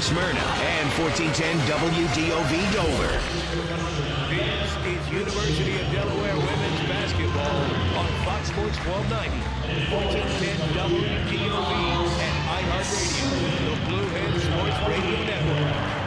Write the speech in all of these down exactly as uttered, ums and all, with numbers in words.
Smyrna and fourteen ten W D O V Dover. This is University of Delaware women's basketball on Fox Sports twelve ninety, fourteen ten W D O V, and iHeartRadio, the Blue Hens Sports Radio Network.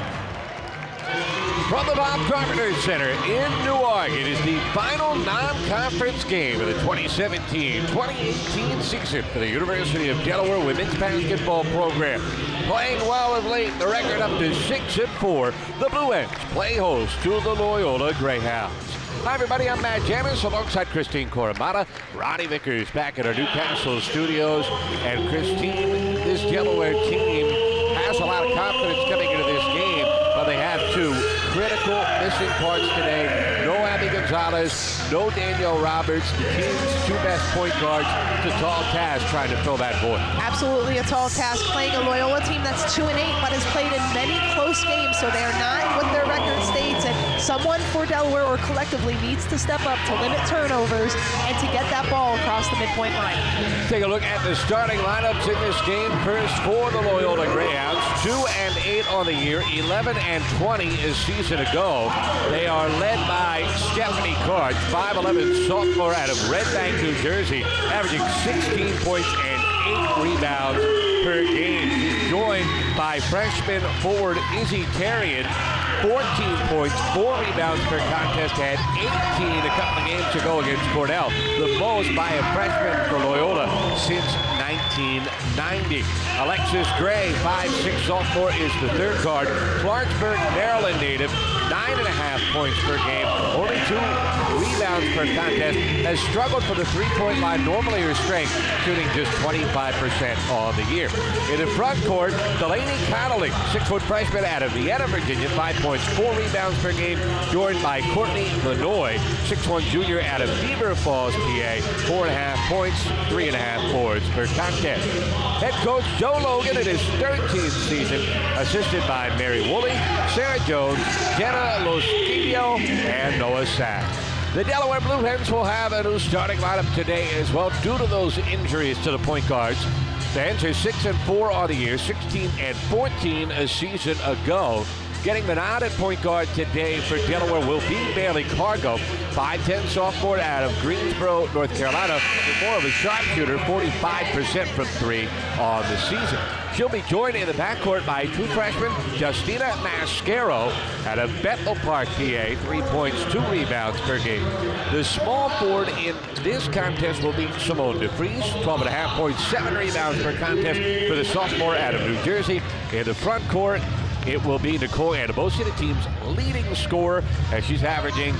From the Bob Carpenter Center in Newark, it is the final non-conference game of the twenty seventeen twenty eighteen season for the University of Delaware women's basketball program. Playing well of late, the record up to six and four. The Blue Hens play host to the Loyola Greyhounds. Hi everybody, I'm Matt Janis alongside Christine Coramata. Ronnie Vickers back at our Newcastle studios. And Christine, this Delaware team has a lot of confidence coming into this game. Well, they have two critical missing parts today. No Abby Gonzalez, no Danielle Roberts. The team's two best point guards. It's a tall task trying to fill that void. Absolutely a tall task playing a Loyola team that's two and eight, but has played in many close games, so they are not what their record states. And someone for Delaware or collectively needs to step up to limit turnovers and to get that ball across the midpoint line. Take a look at the starting lineups in this game. First for the Loyola Greyhounds, two and eight on the year, eleven and twenty a season ago. They are led by Stephanie Card, five eleven sophomore out of Red Bank, New Jersey, averaging sixteen points and eight rebounds per game. She's joined by freshman forward Izzy Tarian, fourteen points, four rebounds per contest, had eighteen a couple of games ago against Cornell, the most by a freshman for Loyola since nineteen ninety. Alexis Gray, five six sophomore, is the third guard. Clarksburg, Maryland native, nine and a half points per game, only two rebounds per contest, has struggled for the three-point line, normally her strength, shooting just twenty-five percent on the year. In the front court, Delaney Connolly, six-foot freshman out of Vienna, Virginia, five points, four rebounds per game, joined by Courtney Lanoy, six one junior out of Beaver Falls, P A, four and a half points, three and a half boards per contest. Head coach Joe Logan in his thirteenth season, assisted by Mary Woolley, Sarah Jones, Jenna Loschillo, and Noah Sack. The Delaware Blue Hens will have a new starting lineup today as well due to those injuries to the point guards. The Hens are six and four on the year, sixteen and fourteen a season ago. Getting the nod at point guard today for Delaware will be Bailey Cargo, five ten sophomore out of Greensboro, North Carolina, with more of a sharpshooter, forty-five percent from three on the season. She'll be joined in the backcourt by true freshman Justina Mascaro out of Bethel Park, P A, three points, two rebounds per game. The small forward in this contest will be Simone DeFries, twelve and a half points, seven rebounds per contest for the sophomore out of New Jersey. In the front court, it will be Nicole Anabosi, the team's leading scorer, as she's averaging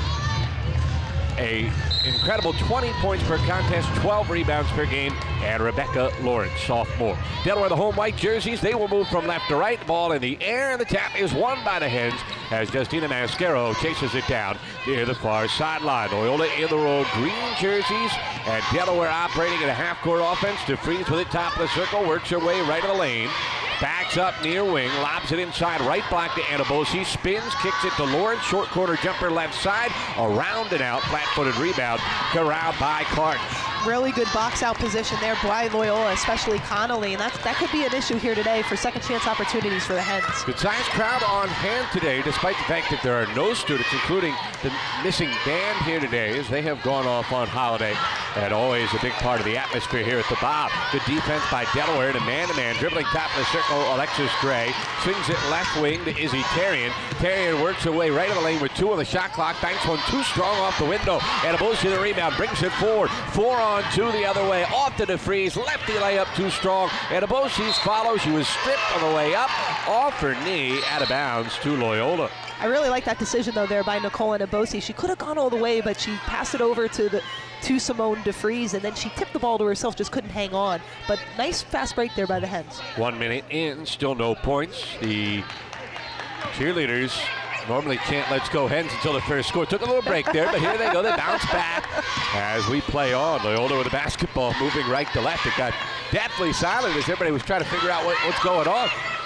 a incredible twenty points per contest, twelve rebounds per game, and Rebecca Lawrence, sophomore. Delaware, the home white jerseys, they will move from left to right. Ball in the air, and the tap is won by the Hens as Justina Mascaro chases it down near the far sideline. Loyola in the road, green jerseys, and Delaware operating in a half-court offense. DeFries with it top of the circle, works her way right of the lane. Backs up near wing, lobs it inside, right block to Anabosi, spins, kicks it to Lawrence, short corner jumper left side, around and out, flat-footed rebound, corralled by Clark. Really good box-out position there by Loyola, especially Connolly, and that's, that could be an issue here today for second-chance opportunities for the Hens. Good-sized crowd on hand today, despite the fact that there are no students, including the missing band here today, as they have gone off on holiday, and always a big part of the atmosphere here at the Bob. Good defense by Delaware, and a man-to-man, dribbling top of the circle, Alexis Gray, swings it left wing to Izzy Tarian. Tarian works her way right of the lane with two on the shot clock, banks one too strong off the window, and Anabosi the rebound, brings it forward, four on On two the other way, off to DeFries, lefty layup too strong, and Abosi's follow. She was stripped on the way up, off her knee, out of bounds to Loyola. I really like that decision though there by Nicole Anabosi. She could have gone all the way, but she passed it over to the to Simone DeFries, and then she tipped the ball to herself, just couldn't hang on. But nice fast break there by the Hens. One minute in, still no points. The cheerleaders normally chant "Let's go Hens" until the first score. Took a little break there, but here they go. They bounce back as we play on. Loyola with the basketball moving right to left. It got deathly silent as everybody was trying to figure out what, what's going on.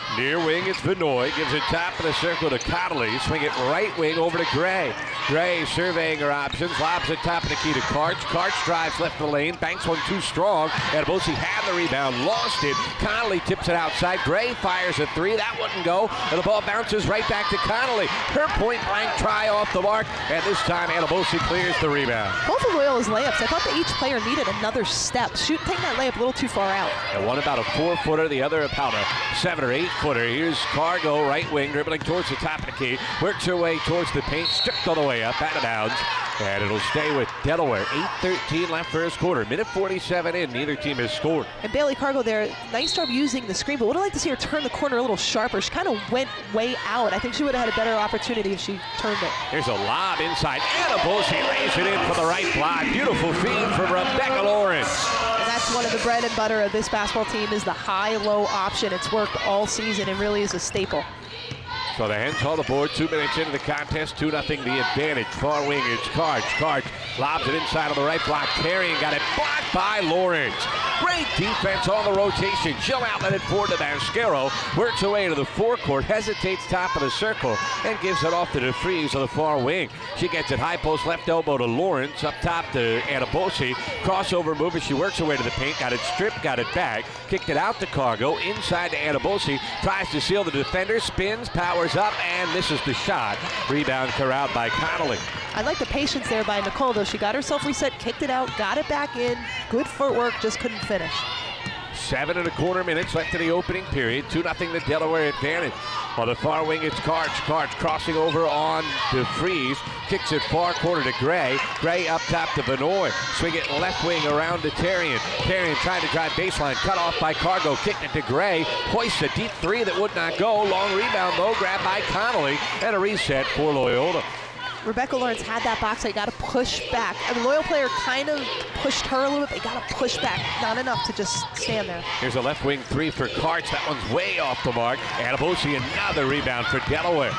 Near wing, it's Vinoy. Gives it top of the circle to Connolly. Swing it right wing over to Gray. Gray surveying her options. Lobs it top of the key to Karch. Karch drives left of the lane. Banks one too strong. Adabosi had the rebound. Lost it. Connolly tips it outside. Gray fires a three. That wouldn't go. And the ball bounces right back to Connolly. Her point blank try off the mark. And this time Adabosi clears the rebound. Both of Loyola's layups, I thought that each player needed another step. Shoot, take that layup a little too far out. And one about a four-footer, the other about a seven or eight-footer. Here's Cargo, right wing, dribbling towards the top of the key. Works her way towards the paint, stripped all the way up, out of bounds. And it'll stay with Delaware. eight thirteen left first quarter. Minute forty-seven in, neither team has scored. And Bailey Cargo there, nice job using the screen, but would I like to see her turn the corner a little sharper. She kind of went way out. I think she would have had a better opportunity if she turned it. Here's a lob inside. Adabosi lays it in for the right block. Beautiful feed from Rebecca Lawrence. And that's one of the bread and butter of this basketball team is the high-low option. It's worked all season and really is a staple. So the Hens hold the board, two minutes into the contest, two nothing the advantage. Far wing, it's Karch. Karch lobs it inside on the right block. Terry got it blocked by Lawrence. Great defense on the rotation. She'll outlet it forward to Mascaro. Works away to the forecourt, hesitates top of the circle, and gives it off to DeFries on the far wing. She gets it high post, left elbow to Lawrence, up top to Adabosi. Crossover move as she works her way to the paint, got it stripped, got it back, kicked it out to Cargo, inside to Adabosi, tries to seal the defender, spins, powers up, and misses the shot. Rebound corralled by Connolly. I like the patience there by Nicole, though. She got herself reset, kicked it out, got it back in. Good footwork, just couldn't finish. Seven and a quarter minutes left in the opening period. two nothing the Delaware advantage. On the far wing, it's Karch. Karch crossing over on DeFries. Kicks it far corner to Gray. Gray up top to Vinoy. Swing it left wing around to Terrian. Terrian trying to drive baseline. Cut off by Cargo. Kicked it to Gray. Hoists a deep three that would not go. Long rebound, though. Grabbed by Connolly. And a reset for Loyola. Rebecca Lawrence had that box. They got to push back. And the Loyal player kind of pushed her a little bit. They got to push back. Not enough to just stand there. Here's a left wing three for Karch. That one's way off the mark. Adabosi, another rebound for Delaware.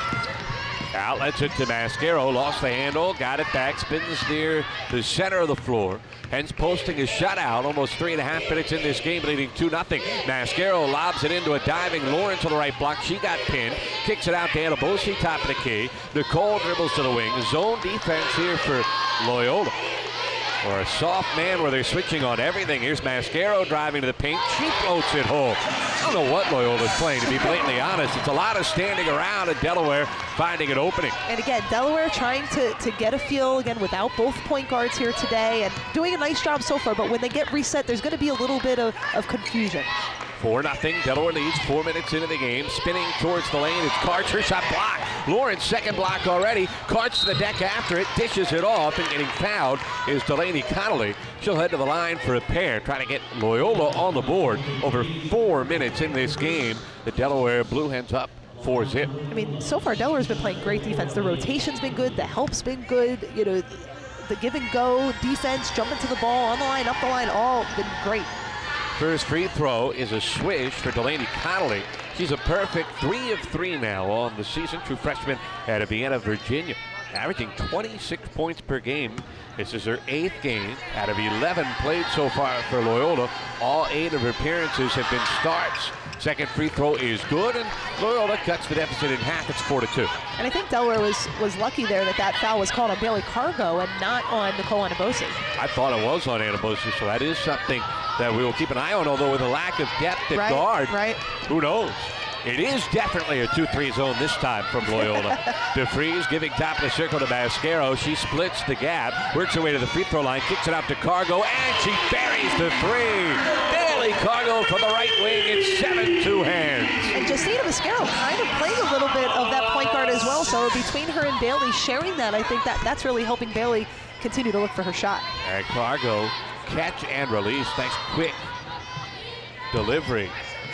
Outlets it to Mascaro. Lost the handle. Got it back. Spins near the center of the floor. Hens posting a shutout. Almost three and a half minutes in this game, leading two nothing. Mascaro lobs it into a diving Lawrence on the right block. She got pinned. Kicks it out to Adabosi, top of the key. Nicole dribbles to the wing. Zone defense here for Loyola. Or a soft man where they're switching on everything. Here's Mascaro driving to the paint. She floats it home. I don't know what Loyola's playing, to be blatantly honest. It's a lot of standing around, and Delaware finding an opening. And again, Delaware trying to, to get a feel, again, without both point guards here today, and doing a nice job so far, but when they get reset, there's going to be a little bit of, of confusion. four nothing. Delaware leads four minutes into the game. Spinning towards the lane. It's Karch. Her shot blocked. Lawrence, second block already. Karch to the deck after it. Dishes it off, and getting fouled is Delaney Connolly. She'll head to the line for a pair, trying to get Loyola on the board. Over four minutes in this game, the Delaware Blue Hens up four zip. I mean, so far Delaware's been playing great defense. The rotation's been good. The help's been good. You know, the give and go defense, jumping to the ball, on the line, up the line, all been great. First free throw is a swish for Delaney Connolly. She's a perfect three of three now on the season. True freshman out of Vienna, Virginia. Averaging twenty-six points per game. This is her eighth game out of eleven played so far for Loyola. All eight of her appearances have been starts. Second free throw is good, and Loyola cuts the deficit in half. It's four to two. And I think Delaware was was lucky there that that foul was called on Bailey Cargo and not on Nicole Adabosi. I thought it was on Adabosi, so that is something that we will keep an eye on, although with a lack of depth at right, guard, right. Who knows? It is definitely a two three zone this time from Loyola. DeFries giving top of the circle to Mascaro. She splits the gap, works her way to the free throw line, kicks it out to Cargo, and she buries the three. Bailey Cargo from the right wing. It's seven two Hens. And Justina Mascaro kind of playing a little bit of that point guard as well. So between her and Bailey sharing that, I think that that's really helping Bailey continue to look for her shot. And Cargo catch and release. Nice quick delivery.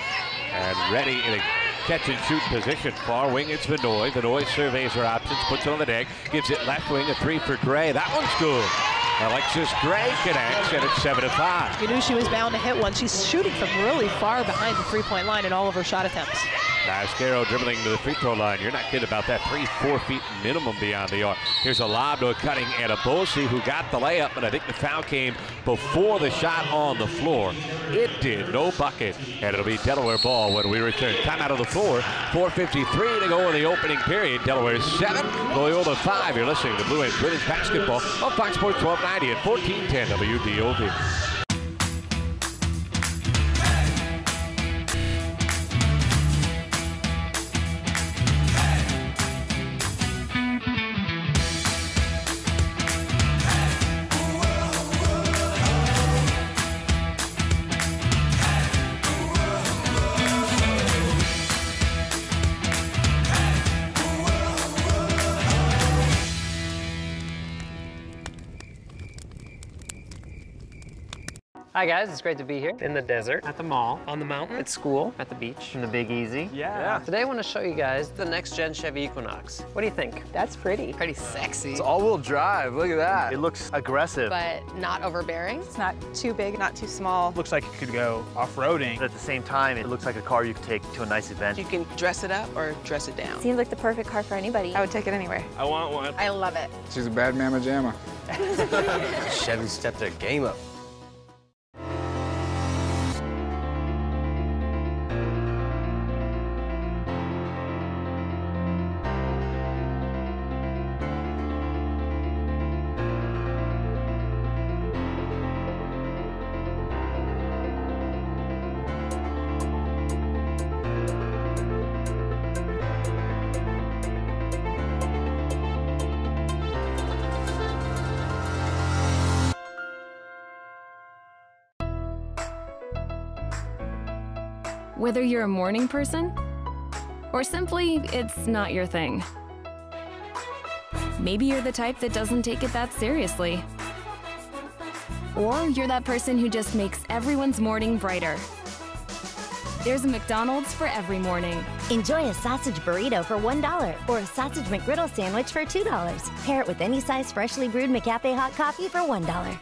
And ready in a catch and shoot position. Far wing, it's Vinoy. Vinoy surveys her options, puts it on the deck, gives it left wing, a three for Gray. That one's good. Alexis Gray connects, and it's seven to five. You knew she was bound to hit one. She's shooting from really far behind the three-point line in all of her shot attempts. Mascaro dribbling to the free throw line. You're not kidding about that. Three, four feet minimum beyond the arc. Here's a lob to a cutting Anabosi, who got the layup, but I think the foul came before the shot on the floor. It did. No bucket. And it'll be Delaware ball when we return. Time out of the floor. four fifty-three to go in the opening period. Delaware seven, Loyola five. You're listening to Blue Hens Women's Basketball on Fox Sports twelve ninety at fourteen ten W D O V. Hi guys, it's great to be here. In the desert, at the mall, on the mountain, at school, at the beach, in the Big Easy. Yeah. yeah. Today I want to show you guys the next gen Chevy Equinox. What do you think? That's pretty. Pretty sexy. It's all-wheel drive, look at that. It looks aggressive. But not overbearing. It's not too big, not too small. Looks like it could go off-roading. But at the same time, it looks like a car you could take to a nice event. You can dress it up or dress it down. Seems like the perfect car for anybody. I would take it anywhere. I want one. I love it. She's a bad mamma jamma. Chevy stepped their game up. Whether you're a morning person, or simply it's not your thing. Maybe you're the type that doesn't take it that seriously. Or you're that person who just makes everyone's morning brighter. There's a McDonald's for every morning. Enjoy a sausage burrito for one dollar or a sausage McGriddle sandwich for two dollars. Pair it with any size freshly brewed McCafe hot coffee for one dollar.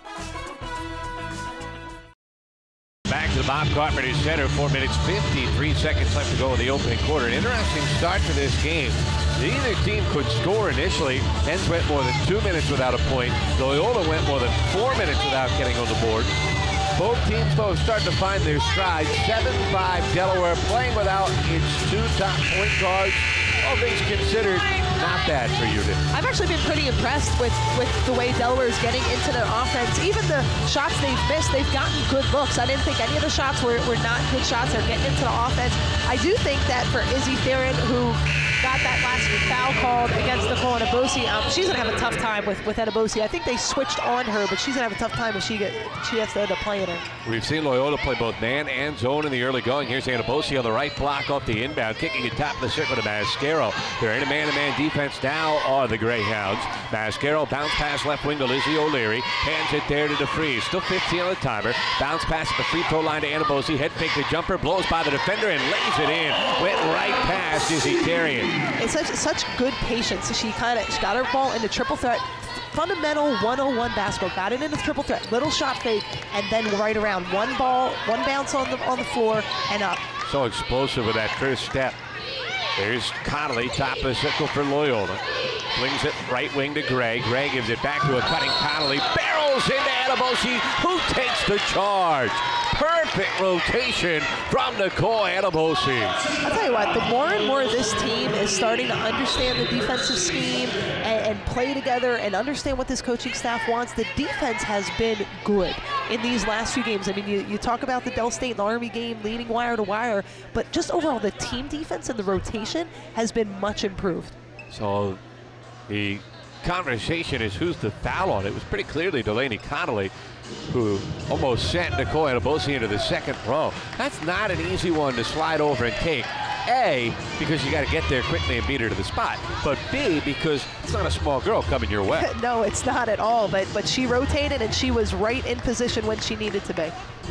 Back to the Bob Carpenter Center, four minutes, fifty-three seconds left to go in the opening quarter. An interesting start to this game. Neither team could score initially. Hens went more than two minutes without a point. Loyola went more than four minutes without getting on the board. Both teams, though, starting to find their stride. seven five Delaware playing without its two top point guards. All things considered, not bad for Unit. I've actually been pretty impressed with, with the way Delaware is getting into the offense. Even the shots they've missed, they've gotten good looks. I didn't think any of the shots were, were not good shots. They're getting into the offense. I do think that for Izzy Theron, who got that last foul called against Nicole Anabosi, um, she's going to have a tough time with, with Anabosi. I think they switched on her, but she's going to have a tough time if she, get, she has to end up playing her. We've seen Loyola play both man and zone in the early going. Here's Anabosi on the right block off the inbound, kicking it top of the circle to Mascaro. They're in a man-to-man defense now are the Greyhounds. Mascaro bounce pass left wing to Lizzie O'Leary. Hands it there to DeFreeze. Still fifteen on the timer. Bounce pass at the free throw line to Anabosi. Head fake the jumper. Blows by the defender and lays it in. Went right past Izzy Theron. It's such, such good patience. She kind of got her ball into triple threat. Fundamental one oh one basketball. Got it into triple threat. Little shot fake and then right around. One ball, one bounce on the, on the floor and up. So explosive with that first step. There's Connolly, top of the circle for Loyola. Flings it right wing to Gray. Gray gives it back to a cutting Connolly. Barrels into Anabosi, who takes the charge. Perfect rotation from Nicole Anabosi. I'll tell you what, the more and more this team is starting to understand the defensive scheme and, and play together and understand what this coaching staff wants, the defense has been good in these last few games. I mean, you, you talk about the Del State and Army game leading wire to wire, but just overall the team defense and the rotation has been much improved. So the conversation is who's the foul on. It was pretty clearly Delaney Connolly, who almost sent Nicole Anabosi into the second row. That's not an easy one to slide over and take. A, because you got to get there quickly and beat her to the spot. But B, because it's not a small girl coming your way. No, it's not at all. But but she rotated and she was right in position when she needed to be.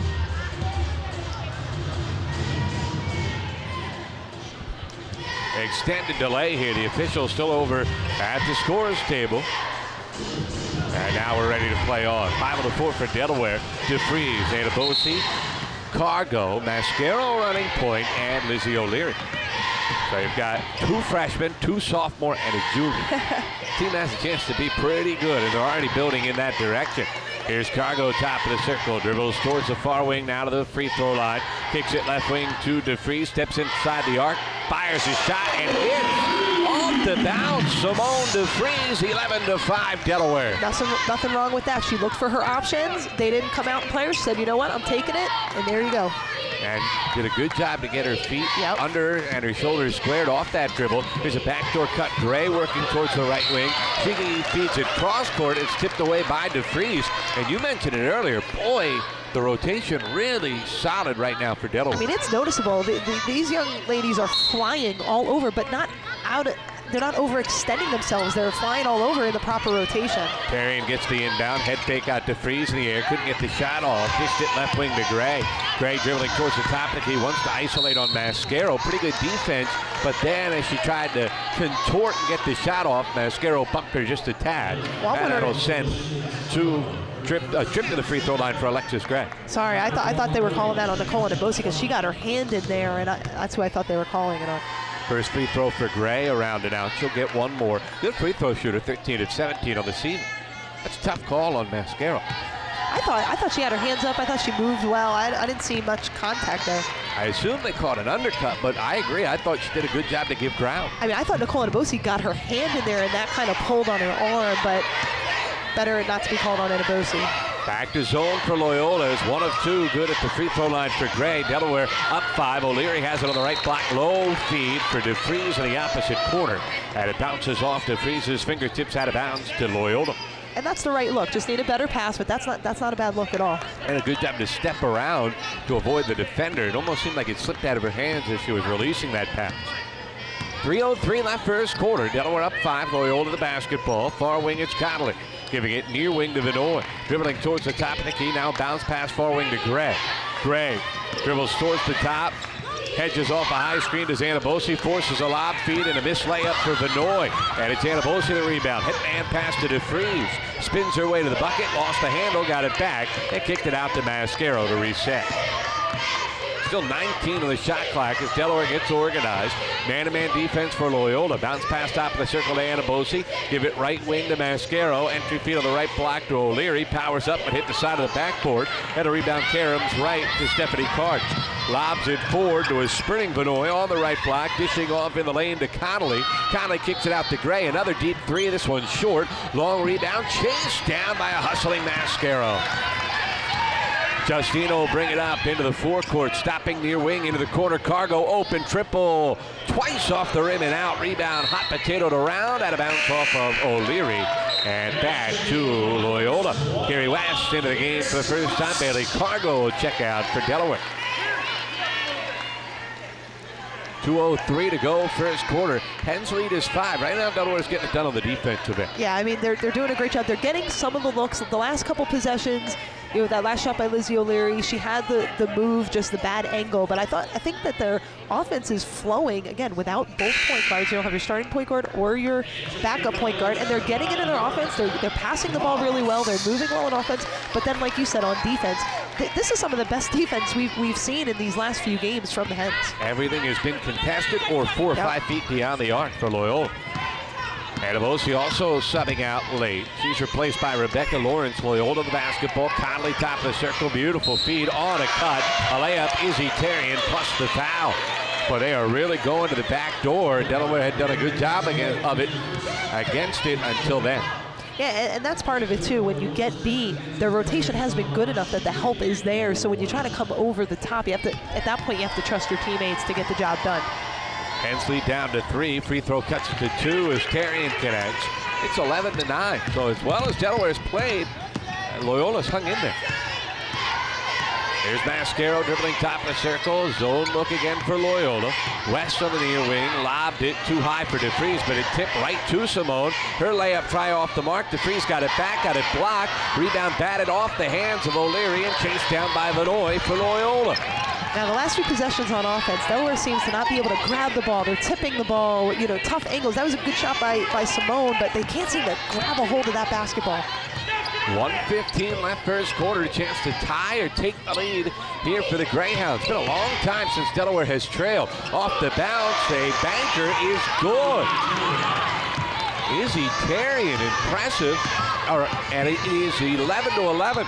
Extended delay here. The official still over at the scorer's table. And now we're ready to play on. Five on the four for Delaware. DeFreeze, Anabosi, Cargo, Mascaro running point, and Lizzie O'Leary. So you've got two freshmen, two sophomore, and a junior. Team has a chance to be pretty good, and they're already building in that direction. Here's Cargo, top of the circle, dribbles towards the far wing, now to the free throw line. Kicks it left wing to DeFries, steps inside the arc, fires his shot, and hits off the bounce. Simone DeFries, eleven to five, Delaware. Nothing, nothing wrong with that. She looked for her options. They didn't come out and play her. She said, you know what, I'm taking it, and there you go. And did a good job to get her feet yep. under and her shoulders squared off that dribble. Here's a backdoor cut. Gray working towards the right wing. She feeds it cross court. It's tipped away by DeFries. And you mentioned it earlier. Boy, the rotation really solid right now for Delaware. I mean, it's noticeable. The, the, these young ladies are flying all over, but not out of, they're not overextending themselves. They're flying all over in the proper rotation. Perrion gets the inbound, head fake out to DeFries in the air, couldn't get the shot off. Dished it left wing to Gray. Gray dribbling towards the top of the key, wants to isolate on Mascaro. Pretty good defense, but then as she tried to contort and get the shot off, Mascaro bumped her just a tad. Well, and that'll send two trip, a trip to the free throw line for Alexis Gray. Sorry, I thought I thought they were calling that on Nicole Anabosi because she got her hand in there, and I, that's who I thought they were calling it on. First free throw for Gray around and out. She'll get one more. Good free throw shooter, thirteen of seventeen on the season. That's a tough call on Mascaro. I thought I thought she had her hands up. I thought she moved well. I, I didn't see much contact there. I assume they caught an undercut, but I agree. I thought she did a good job to give ground. I mean, I thought Nicole Anabosi got her hand in there, and that kind of pulled on her arm, but better not to be called on Anabosi. Back to zone for Loyola is one of two. Good at the free throw line for Gray. Delaware up five. O'Leary has it on the right block. Low feed for DeFries in the opposite corner. And it bounces off DeFries' fingertips out of bounds to Loyola. And that's the right look. Just need a better pass, but that's not that's not a bad look at all. And a good job to step around to avoid the defender. It almost seemed like it slipped out of her hands as she was releasing that pass. three oh three left first quarter. Delaware up five. Loyola the basketball. Far wing, it's Connolly. Giving it near wing to Vinoy. Dribbling towards the top of the key. Now bounce pass far wing to Gray. Gray dribbles towards the top. Hedges off a high screen to Anabosi. Forces a lob feed and a missed layup for Vinoy. And it's Anabosi the rebound. Hit man pass to DeFries. Spins her way to the bucket. Lost the handle. Got it back. And kicked it out to Mascaro to reset. Still nineteen on the shot clock as Delaware gets organized. Man-to-man defense for Loyola. Bounce pass top of the circle to Anabosi. Give it right wing to Mascaro. Entry feed on the right block to O'Leary. Powers up but hit the side of the backboard. And a rebound Karams right to Stephanie Cart. Lobs it forward to a sprinting Vinoy on the right block. Dishing off in the lane to Connolly. Connolly kicks it out to Gray. Another deep three. This one's short. Long rebound. Chased down by a hustling Mascaro. Justino will bring it up into the forecourt, stopping near wing into the corner. Cargo open triple, twice off the rim and out. Rebound, hot potato to round, out of bounds off of O'Leary. And back to Loyola. Gary West into the game for the first time. Bailey Cargo check out for Delaware. two oh three to go first quarter. Hens lead is five. Right now, Delaware's getting it done on the defensive end. Yeah, I mean, they're, they're doing a great job. They're getting some of the looks. The last couple possessions, you know, that last shot by Lizzie O'Leary, she had the, the move, just the bad angle. But I thought, I think that their offense is flowing, again, without both point guards. You don't have your starting point guard or your backup point guard. And they're getting into their offense. They're, they're passing the ball really well. They're moving well in offense. But then, like you said, on defense, th this is some of the best defense we've, we've seen in these last few games from the Hens. Everything has been contested or four or yep. five feet beyond the arc for Loyola. Anabosi also subbing out late. She's replaced by Rebecca Lawrence. Loyola the basketball. Conley top of the circle. Beautiful feed on a cut. A layup. Izzy Tarian plus the foul. But they are really going to the back door. Delaware had done a good job again of it against it until then. Yeah, and, and that's part of it too. When you get B, their rotation has been good enough that the help is there. So when you try to come over the top, you have to, at that point, you have to trust your teammates to get the job done. Hens lead down to three. Free throw cuts it to two as Tarian connects. It's eleven to nine. So as well as Delaware's played, Loyola's hung in there. Here's Mascaro dribbling top of the circle. Zone look again for Loyola. West on the near wing. Lobbed it too high for DeFries, but it tipped right to Simone. Her layup try off the mark. DeFries got it back, got it blocked. Rebound batted off the hands of O'Leary and chased down by Vinoy for Loyola. Now, the last few possessions on offense, Delaware seems to not be able to grab the ball. They're tipping the ball, you know, tough angles. That was a good shot by, by Simone, but they can't seem to grab a hold of that basketball. one fifteen left first quarter, a chance to tie or take the lead here for the Greyhounds. It's been a long time since Delaware has trailed. Off the bounce, a banker is good. Izzy Tarian, impressive. Or, and it is eleven to eleven.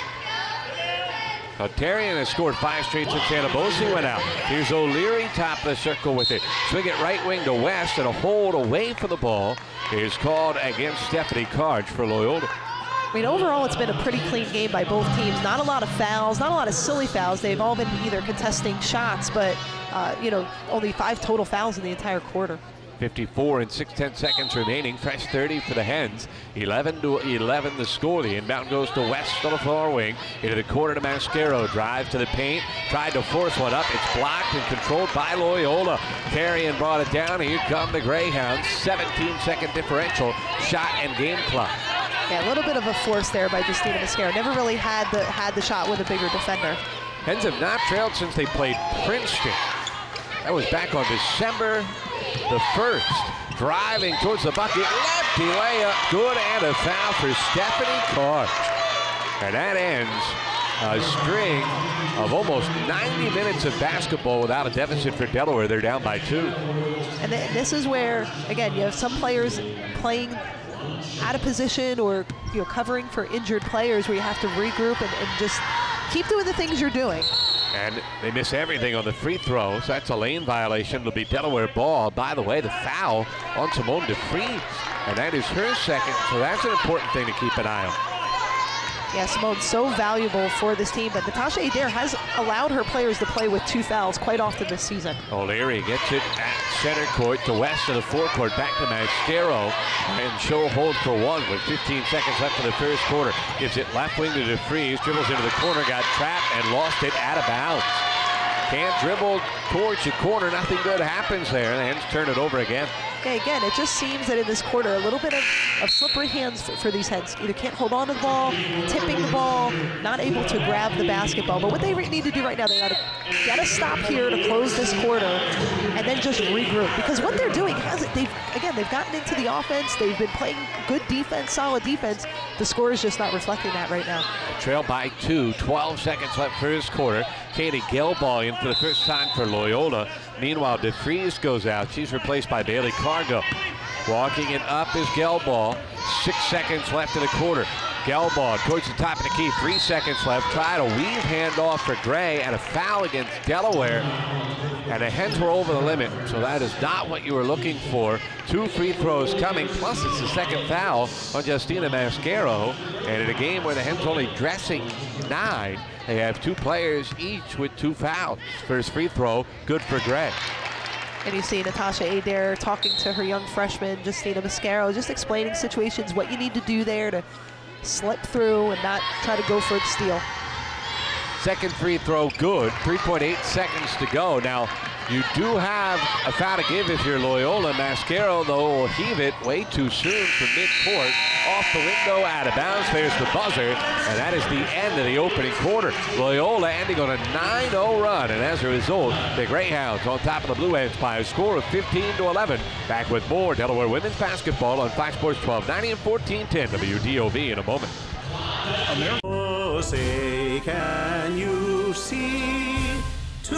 Now, Tarian has scored five straight since Anabosi went out. Here's O'Leary, top of the circle with it. Swing it right wing to West, and a hold away from the ball is called against Stephanie Carge for Loyola. I mean, overall, it's been a pretty clean game by both teams. Not a lot of fouls, not a lot of silly fouls. They've all been either contesting shots, but, uh, you know, only five total fouls in the entire quarter. fifty-four and six tenths seconds remaining. Fresh thirty for the Hens. eleven to eleven the score. The inbound goes to West on the far wing. Into the corner to Mascaro. Drive to the paint. Tried to force one up. It's blocked and controlled by Loyola. Tarian brought it down. Here come the Greyhounds. seventeen second differential. Shot and game clock. Yeah, a little bit of a force there by Justina Mascaro. Never really had the had the shot with a bigger defender. Hens have not trailed since they played Princeton. That was back on December the first. Driving towards the bucket. Lefty layup. Good, and a foul for Stephanie Carge. And that ends a string of almost ninety minutes of basketball without a deficit for Delaware. They're down by two. And th this is where, again, you have some players playing out of position or, you know, covering for injured players where you have to regroup and, and just keep doing the things you're doing. And they miss everything on the free throw, so that's a lane violation. It'll be Delaware ball. By the way, the foul on Simone DeFries, and that is her second, so that's an important thing to keep an eye on. Yeah, Simone's so valuable for this team, but Natasha Adair has allowed her players to play with two fouls quite often this season. O'Leary gets it at center court to West of the forecourt, back to Mascaro, and she'll hold for one with fifteen seconds left in the first quarter. Gives it left wing to DeFries, dribbles into the corner, got trapped and lost it out of bounds. Can't dribble towards the corner, nothing good happens there. The Hens turn it over again. Yeah, again, it just seems that in this quarter, a little bit of, of slippery hands for, for these Hens. Either can't hold on to the ball, tipping the ball, not able to grab the basketball. But what they need to do right now, they got to get a stop here to close this quarter and then just regroup. Because what they're doing has it. They've again, they've gotten into the offense. They've been playing good defense, solid defense. The score is just not reflecting that right now. Trail by two, twelve seconds left first quarter. Katie Gelball in for the first time for Loyola. Meanwhile, DeFries goes out. She's replaced by Bailey Cargo. Walking it up is Gelball. Six seconds left in the quarter. Gelball towards the top of the key. Three seconds left. Try to weave handoff for Gray, and a foul against Delaware. And the Hens were over the limit, so that is not what you were looking for. Two free throws coming, plus it's the second foul on Justina Mascaro. And in a game where the Hens only dressing nine, they have two players each with two fouls. First free throw, good for Gray. And you see Natasha Adair talking to her young freshman, Justina Mascaro, just explaining situations, what you need to do there to slip through and not try to go for the steal. Second free throw, good. three point eight seconds to go. Now, you do have a foul to give if you're Loyola. Mascaro, though, will heave it way too soon from midcourt. Off the window, out of bounds. There's the buzzer, and that is the end of the opening quarter. Loyola ending on a nine oh run, and as a result, the Greyhounds on top of the Blue Hens by a score of fifteen to eleven. Back with more Delaware women's basketball on Fox Sports twelve ninety and fourteen ten W D O V in a moment. Oh, say, can you see two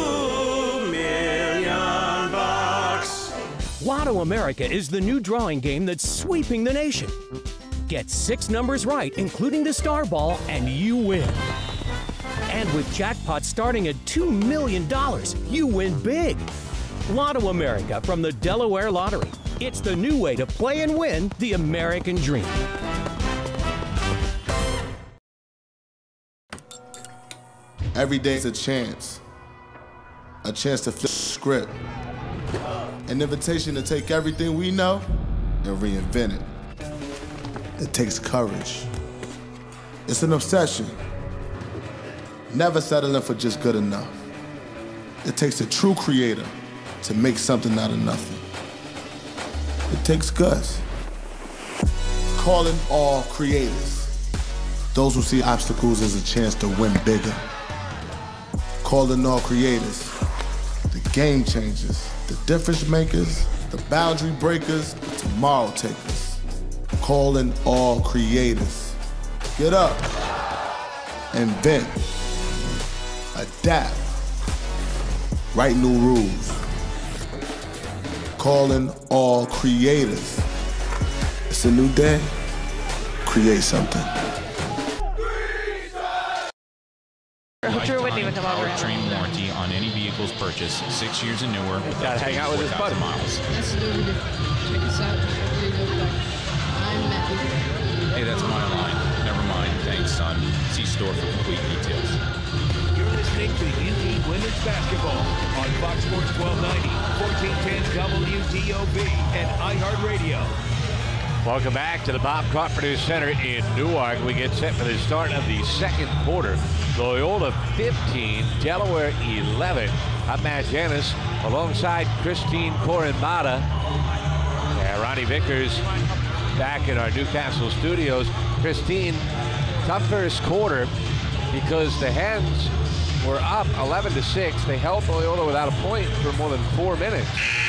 million bucks? Lotto America is the new drawing game that's sweeping the nation. Get six numbers right, including the star ball, and you win. And with jackpots starting at two million dollars, you win big. Lotto America from the Delaware Lottery. It's the new way to play and win the American dream. Every day is a chance. A chance to flip the script. An invitation to take everything we know and reinvent it. It takes courage. It's an obsession. Never settling for just good enough. It takes a true creator to make something out of nothing. It takes guts. Calling all creators. Those who see obstacles as a chance to win bigger. Calling all creators, the game changers, the difference makers, the boundary breakers, the tomorrow takers. Calling all creators. Get up. Invent. Adapt. Write new rules. Calling all creators. It's a new day. Create something. Drew wouldn't even come over. Powertrain warranty on any vehicles purchased six years and newer. Gotta hang out with his buddy. Miles. That's totally different. Check this out. Here you go back. I'm Matthew. Hey, that's my line. Never mind. Thanks, son. See store for complete details. You're listening to U E Women's Basketball on Fox Sports twelve ninety, fourteen ten W D O V, and iHeartRadio. Welcome back to the Bob Carpenter Center in Newark. We get set for the start of the second quarter. Loyola fifteen, Delaware eleven. I'm Matt Janis alongside Christine Corinmata. And Ronnie Vickers back in our Newcastle studios. Christine, tough first quarter because the Hens were up eleven to six. They held Loyola without a point for more than four minutes.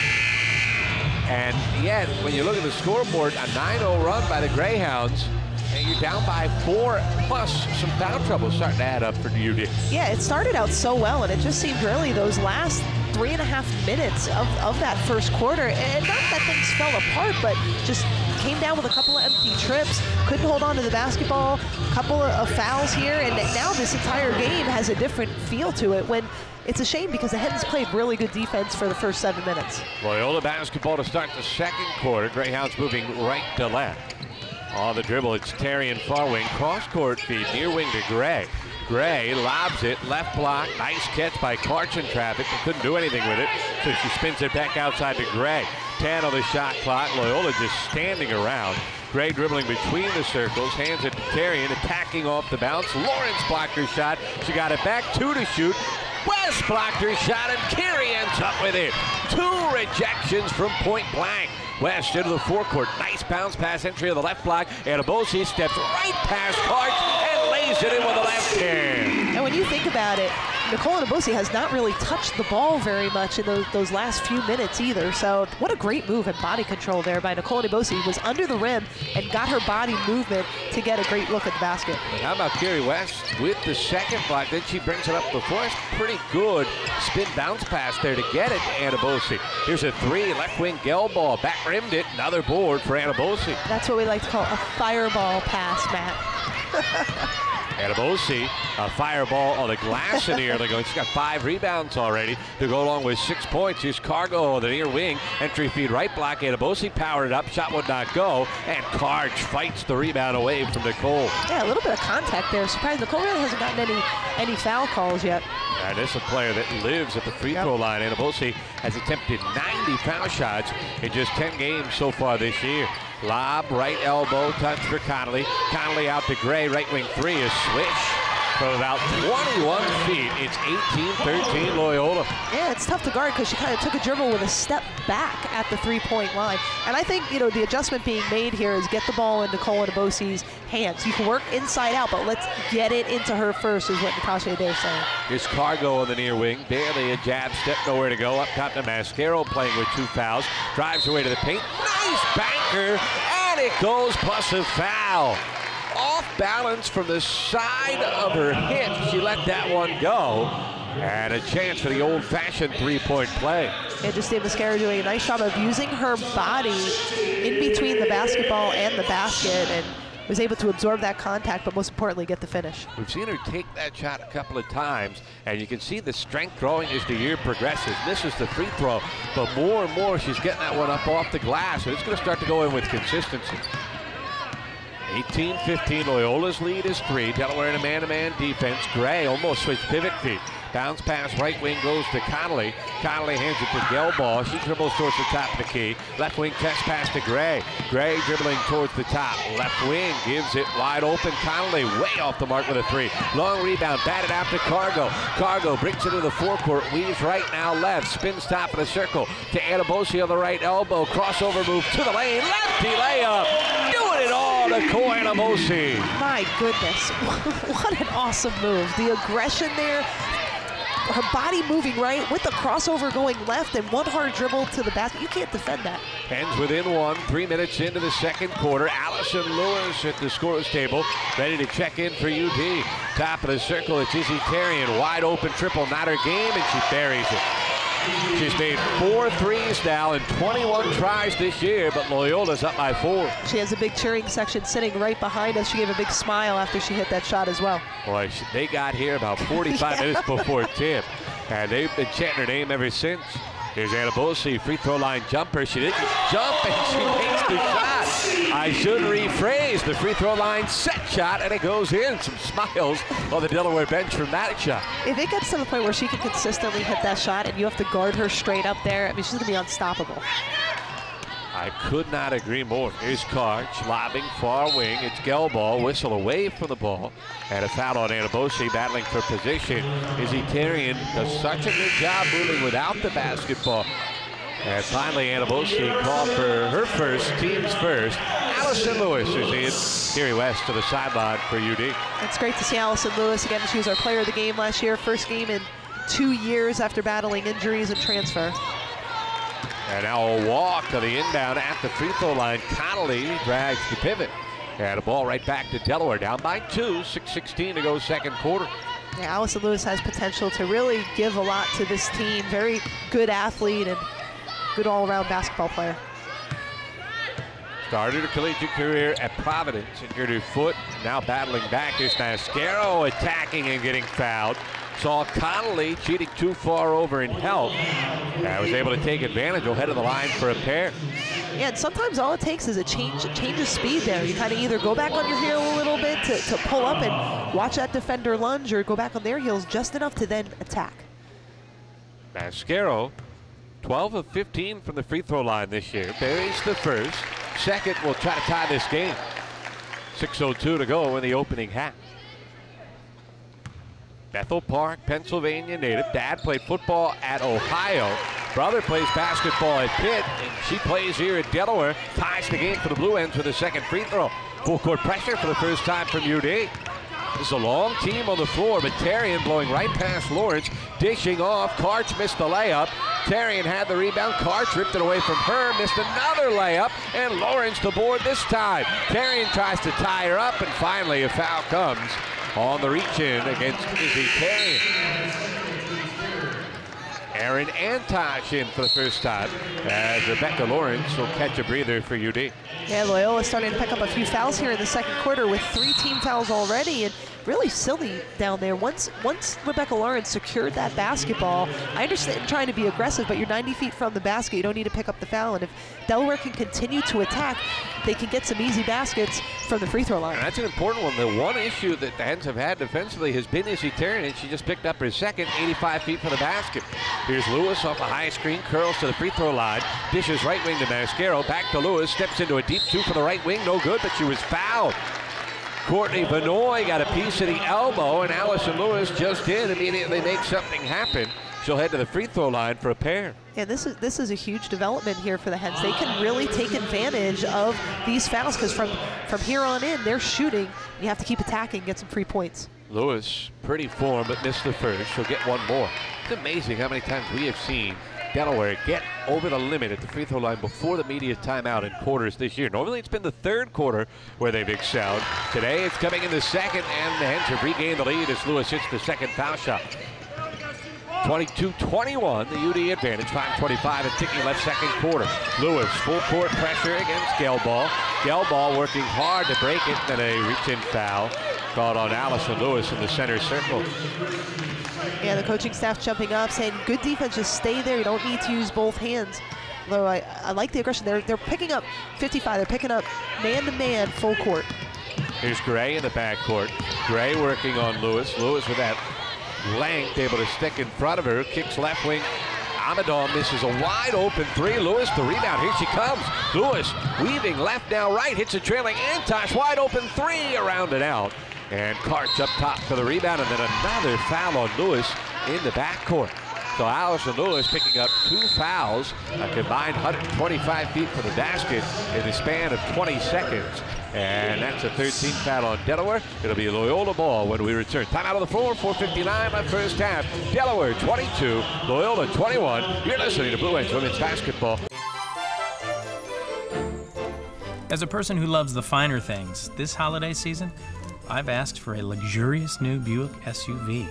And yet, when you look at the scoreboard, a nine oh run by the Greyhounds, and you're down by four, plus some foul trouble starting to add up for U D. Yeah, it started out so well, and it just seemed really those last three and a half minutes of, of that first quarter, and not that things fell apart, but just came down with a couple of empty trips, couldn't hold on to the basketball, a couple of fouls here, and now this entire game has a different feel to it when it's a shame because the Hens played really good defense for the first seven minutes. Loyola basketball to start the second quarter. Greyhounds moving right to left. On the dribble, it's Terry in far wing. Cross-court feed, near wing to Gray. Gray lobs it, left block. Nice catch by Clark's in traffic, but couldn't do anything with it, so she spins it back outside to Gray. ten on the shot clock. Loyola just standing around. Gray dribbling between the circles, hands it to Terry and attacking off the bounce. Lawrence blocked her shot. She got it back, two to shoot. West blocked her shot, and Carey ends up with it. Two rejections from point blank. West into the forecourt. Nice bounce pass entry of the left block. And Abosi steps right past Clark and lays it in with the left hand. And when you think about it, Nicole Abosi has not really touched the ball very much in those, those last few minutes either. So what a great move and body control there by Nicole Abosi. Was under the rim and got her body movement to get a great look at the basket. How about Carey West with the second block? Then she brings it up before us. Pretty good spin bounce pass there to get it to Anabosi. Here's a three, left wing Gell ball. Back rimmed it. Another board for Anabosi. That's what we like to call a fireball pass, Matt. Anabosi, a fireball on the glass in the early going. She's got five rebounds already to go along with six points. Here's Cargo on the near wing. Entry feed right block. Anabosi powered it up. Shot would not go. And Karch fights the rebound away from Nicole. Yeah, a little bit of contact there. Surprised Nicole really hasn't gotten any, any foul calls yet. And this is a player that lives at the free throw line. Anabosi has attempted ninety foul shots in just ten games so far this year. Lob, right elbow, touch for Connolly. Connolly out to Gray, right wing three, a switch from about twenty-one feet. It's eighteen thirteen Loyola. Yeah, it's tough to guard because she kind of took a dribble with a step back at the three-point line. And I think, you know, the adjustment being made here is get the ball in Nicole Anabosi's hands. You can work inside out, but let's get it into her first is what Natasha Adair is saying. Here's Cargo on the near wing. Barely a jab step, nowhere to go. Up top to Mascaro playing with two fouls. Drives away to the paint. Nice banker, and it goes plus a foul. Off balance from the side of her hip. She let that one go. And a chance for the old-fashioned three-point play. And just Dave Mascara doing a nice job of using her body in between the basketball and the basket, and was able to absorb that contact, but most importantly, get the finish. We've seen her take that shot a couple of times, and you can see the strength growing as the year progresses. This is the free throw, but more and more she's getting that one up off the glass, and it's going to start to go in with consistency. eighteen fifteen, Loyola's lead is three. Delaware in a man-to-man defense. Gray almost switched pivot feet. Bounce pass right wing goes to Connolly. Connolly hands it to Gelball. She dribbles towards the top of the key. Left wing test pass to Gray. Gray dribbling towards the top. Left wing gives it wide open. Connolly way off the mark with a three. Long rebound, batted out to Cargo. Cargo brings it to the forecourt. Weaves right now left. Spins top of the circle to Anabosi on the right elbow. Crossover move to the lane. Lefty layup. Doing it all to Ko Anabosi. My goodness. What an awesome move. The aggression there. her body moving right with the crossover going left and one hard dribble to the basket. You can't defend that. Hens within one, three minutes into the second quarter. Allison Lewis at the scorer's table, ready to check in for U D. Top of the circle, it's Izzy Tarian, wide open triple, not her game, and she buries it. She's made four threes now in twenty-one tries this year, but Loyola's up by four. She has a big cheering section sitting right behind us. She gave a big smile after she hit that shot as well. Boy, she, they got here about forty-five yeah. minutes before tip, and they've been chanting her name ever since. Here's Anna Bosse, free throw line jumper. She didn't jump, and she makes the shot. I should rephrase, the free throw line set shot, and it goes in. Some smiles on the Delaware bench from that shot. If it gets to the point where she can consistently hit that shot and you have to guard her straight up there, I mean, she's going to be unstoppable. I could not agree more. Here's Karch, lobbing far wing. It's Gelball, whistle away from the ball. And a foul on Anna Bosse, battling for position. Izzy Tarian does such a good job moving without the basketball. And finally, Anna Bosse called for her first, team's first. Allison Lewis is in. Gary West to the sideline for U D. It's great to see Allison Lewis again. She was our player of the game last year. First game in two years after battling injuries and transfer. And now a walk to the inbound at the free throw line. Connolly drags the pivot. And a ball right back to Delaware, down by two, six sixteen to go second quarter. Yeah, Allison Lewis has potential to really give a lot to this team. Very good athlete and good all-around basketball player. Started her collegiate career at Providence, injured her foot, now battling back. Here's Mascaro attacking and getting fouled. Saw Connolly cheating too far over in help. I was able to take advantage, will head of the line for a pair. Yeah, and sometimes all it takes is a change, a change of speed there. You kind of either go back on your heel a little bit to, to pull up and watch that defender lunge, or go back on their heels just enough to then attack. Mascaro, twelve of fifteen from the free throw line this year. Buries the first. Second will try to tie this game. six oh two to go in the opening half. Bethel Park, Pennsylvania native. Dad played football at Ohio. Brother plays basketball at Pitt, and she plays here at Delaware. Ties the game for the Blue Hens with a second free throw. Full court pressure for the first time from U D. This is a long team on the floor, but Tarian blowing right past Lawrence, dishing off. Karch missed the layup. Tarian had the rebound. Karch ripped it away from her, missed another layup, and Lawrence to board this time. Tarian tries to tie her up, and finally a foul comes on the reach-in against Izzy Tarian. Aaron Antosh in for the first time as Rebecca Lawrence will catch a breather for U D. Yeah, Loyola starting to pick up a few fouls here in the second quarter with three team fouls already, and really silly down there. Once once Rebecca Lawrence secured that basketball, I understand trying to be aggressive, but you're ninety feet from the basket. You don't need to pick up the foul, and if Delaware can continue to attack, they can get some easy baskets from the free throw line. And that's an important one. The one issue that the Hens have had defensively has been Izzy Tarian, and she just picked up her second, eighty-five feet from the basket. Here's Lewis off a high screen, curls to the free throw line, dishes right wing to Mascaro, back to Lewis, steps into a deep two for the right wing, no good, but she was fouled. Courtney Benoit got a piece of the elbow, and Allison Lewis just did immediately make something happen. She'll head to the free throw line for a pair. Yeah, this is this is a huge development here for the Hens. They can really take advantage of these fouls, because from, from here on in, they're shooting. You have to keep attacking, get some free points. Lewis, pretty form, but missed the first. She'll get one more. It's amazing how many times we have seen Delaware get over the limit at the free throw line before the media timeout in quarters this year. Normally it's been the third quarter where they've excelled. Today it's coming in the second, and the Hens have regained the lead as Lewis hits the second foul shot. twenty-two twenty-one, the U D advantage, five twenty-five and ticking left second quarter. Lewis, full court pressure against Gelball. Gelball working hard to break it, then a reach-in foul called on Allison Lewis in the center circle. Yeah, the coaching staff jumping up, saying, good defense, just stay there. You don't need to use both hands. Although I, I like the aggression. They're, they're picking up fifty-five. They're picking up man-to-man full court. Here's Gray in the backcourt. Gray working on Lewis. Lewis with that length, able to stick in front of her. Kicks left wing. Amador misses a wide open three. Lewis the rebound. Here she comes. Lewis weaving left now right. Hits a trailing Antosh. Wide open three. Around and out. And Karch up top for the rebound, and then another foul on Lewis in the backcourt. So Allison Lewis picking up two fouls, a combined one hundred twenty-five feet from the basket in the span of twenty seconds. And that's a thirteenth foul on Delaware. It'll be Loyola ball when we return. Time out on the floor, four fifty-nine left first half. Delaware twenty-two, Loyola twenty-one. You're listening to Blue Hens Women's Basketball. As a person who loves the finer things, this holiday season, I've asked for a luxurious new Buick S U V.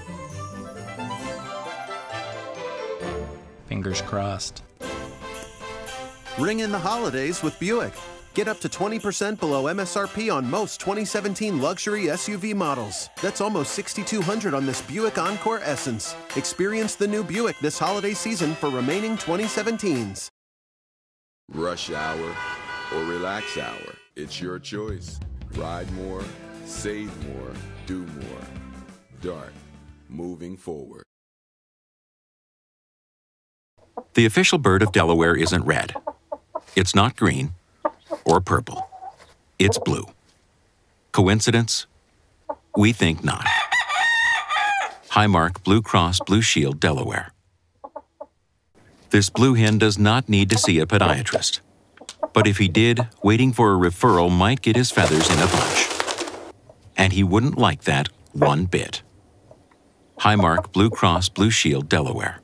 Fingers crossed. Ring in the holidays with Buick. Get up to twenty percent below M S R P on most twenty seventeen luxury S U V models. That's almost six thousand two hundred dollars on this Buick Encore Essence. Experience the new Buick this holiday season for remaining twenty seventeens. Rush hour or relax hour. It's your choice. Ride more, save more, do more. Dart, moving forward. The official bird of Delaware isn't red. It's not green or purple. It's blue. Coincidence? We think not. Highmark Blue Cross Blue Shield, Delaware. This blue hen does not need to see a podiatrist. But if he did, waiting for a referral might get his feathers in a bunch. And he wouldn't like that one bit. Highmark Blue Cross Blue Shield, Delaware.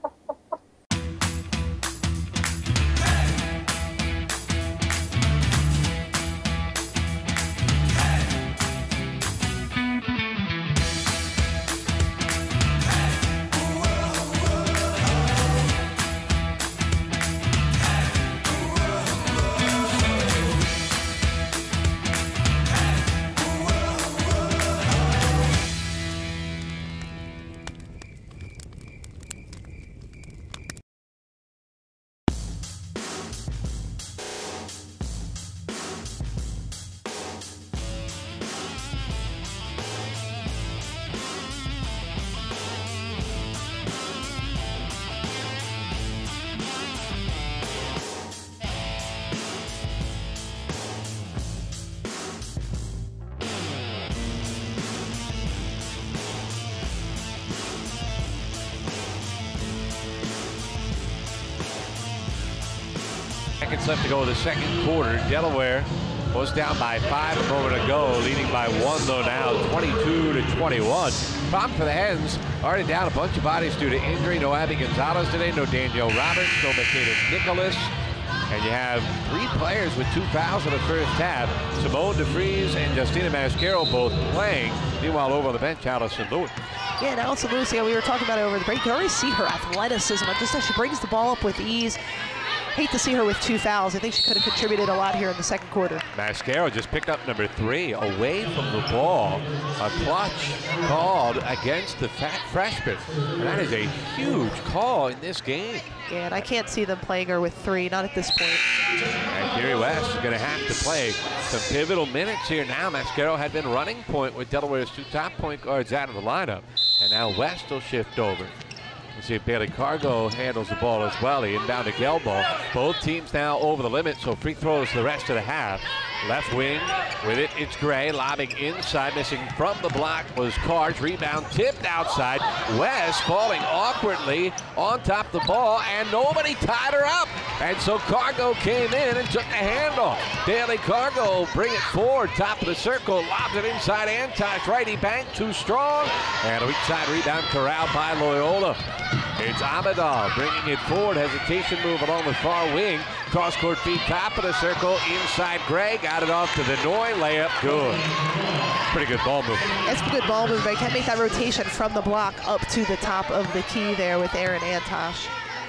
Seconds left to go in the second quarter. Delaware was down by five a moment ago, leading by one though now, twenty-two to twenty-one. Problem for the Hens, already down a bunch of bodies due to injury. No Abby Gonzalez today, no Danielle Roberts, no Makeda Nicholas. And you have three players with two fouls in the first half. Simone DeFries and Justina Mascaro both playing. Meanwhile, over on the bench, Allison Lewis. Yeah, and Allison Lewis, yeah, we were talking about it over the break. You can already see her athleticism, just as she brings the ball up with ease. Hate to see her with two fouls. I think she could have contributed a lot here in the second quarter. Mascaro just picked up number three away from the ball. A clutch called against the fat freshman. And that is a huge call in this game. Yeah, and I can't see them playing her with three, not at this point. And Gary West is going to have to play some pivotal minutes here now. Mascaro had been running point with Delaware's two top point guards out of the lineup. And now West will shift over. Let's see if Bailey Cargo handles the ball as well. He inbound to Gelball. Both teams now over the limit, so free throws the rest of the half. Left wing with it, it's Gray, lobbing inside, missing from the block was Carge. Rebound tipped outside. West falling awkwardly on top of the ball, and nobody tied her up. And so Cargo came in and took the handle. Bailey Cargo bring it forward, top of the circle, lobs it inside Antosh. Righty bank, too strong. And a weak side rebound corralled by Loyola. It's Amadal bringing it forward. Hesitation move along the far wing. Cross-court feed, top of the circle, inside Gray. Got it off to the Noy. Layup, good. Pretty good ball move. It's a good ball move, but I can't make that rotation from the block up to the top of the key there with Aaron Antosh.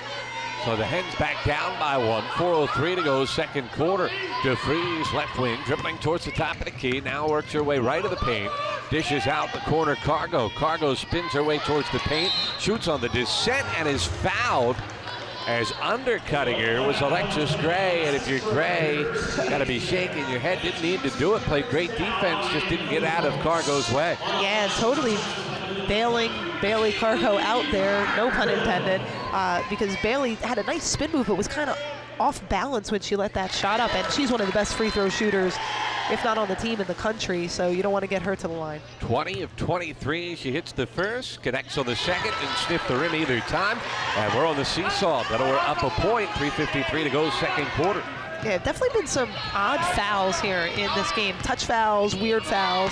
So the Hens back down by one. four oh three to go, second quarter. DeFries, left wing, dribbling towards the top of the key. Now works her way right to the paint. Dishes out the corner, Cargo. Cargo spins her way towards the paint. Shoots on the descent and is fouled. As undercutting her was Alexis Gray. And if you're Gray, got to be shaking your head. Didn't need to do it. Played great defense. Just didn't get out of Cargo's way. Yeah, totally bailing Bailey Cargo out there. No pun intended. Uh, because Bailey had a nice spin move, but was kind of off balance when she let that shot up, and she's one of the best free throw shooters, if not on the team, in the country, so you don't want to get her to the line. twenty of twenty-three, she hits the first, connects on the second, and sniff the rim either time, and we're on the seesaw. Delaware up a point, three fifty-three to go, second quarter. Yeah, definitely been some odd fouls here in this game. Touch fouls, weird fouls.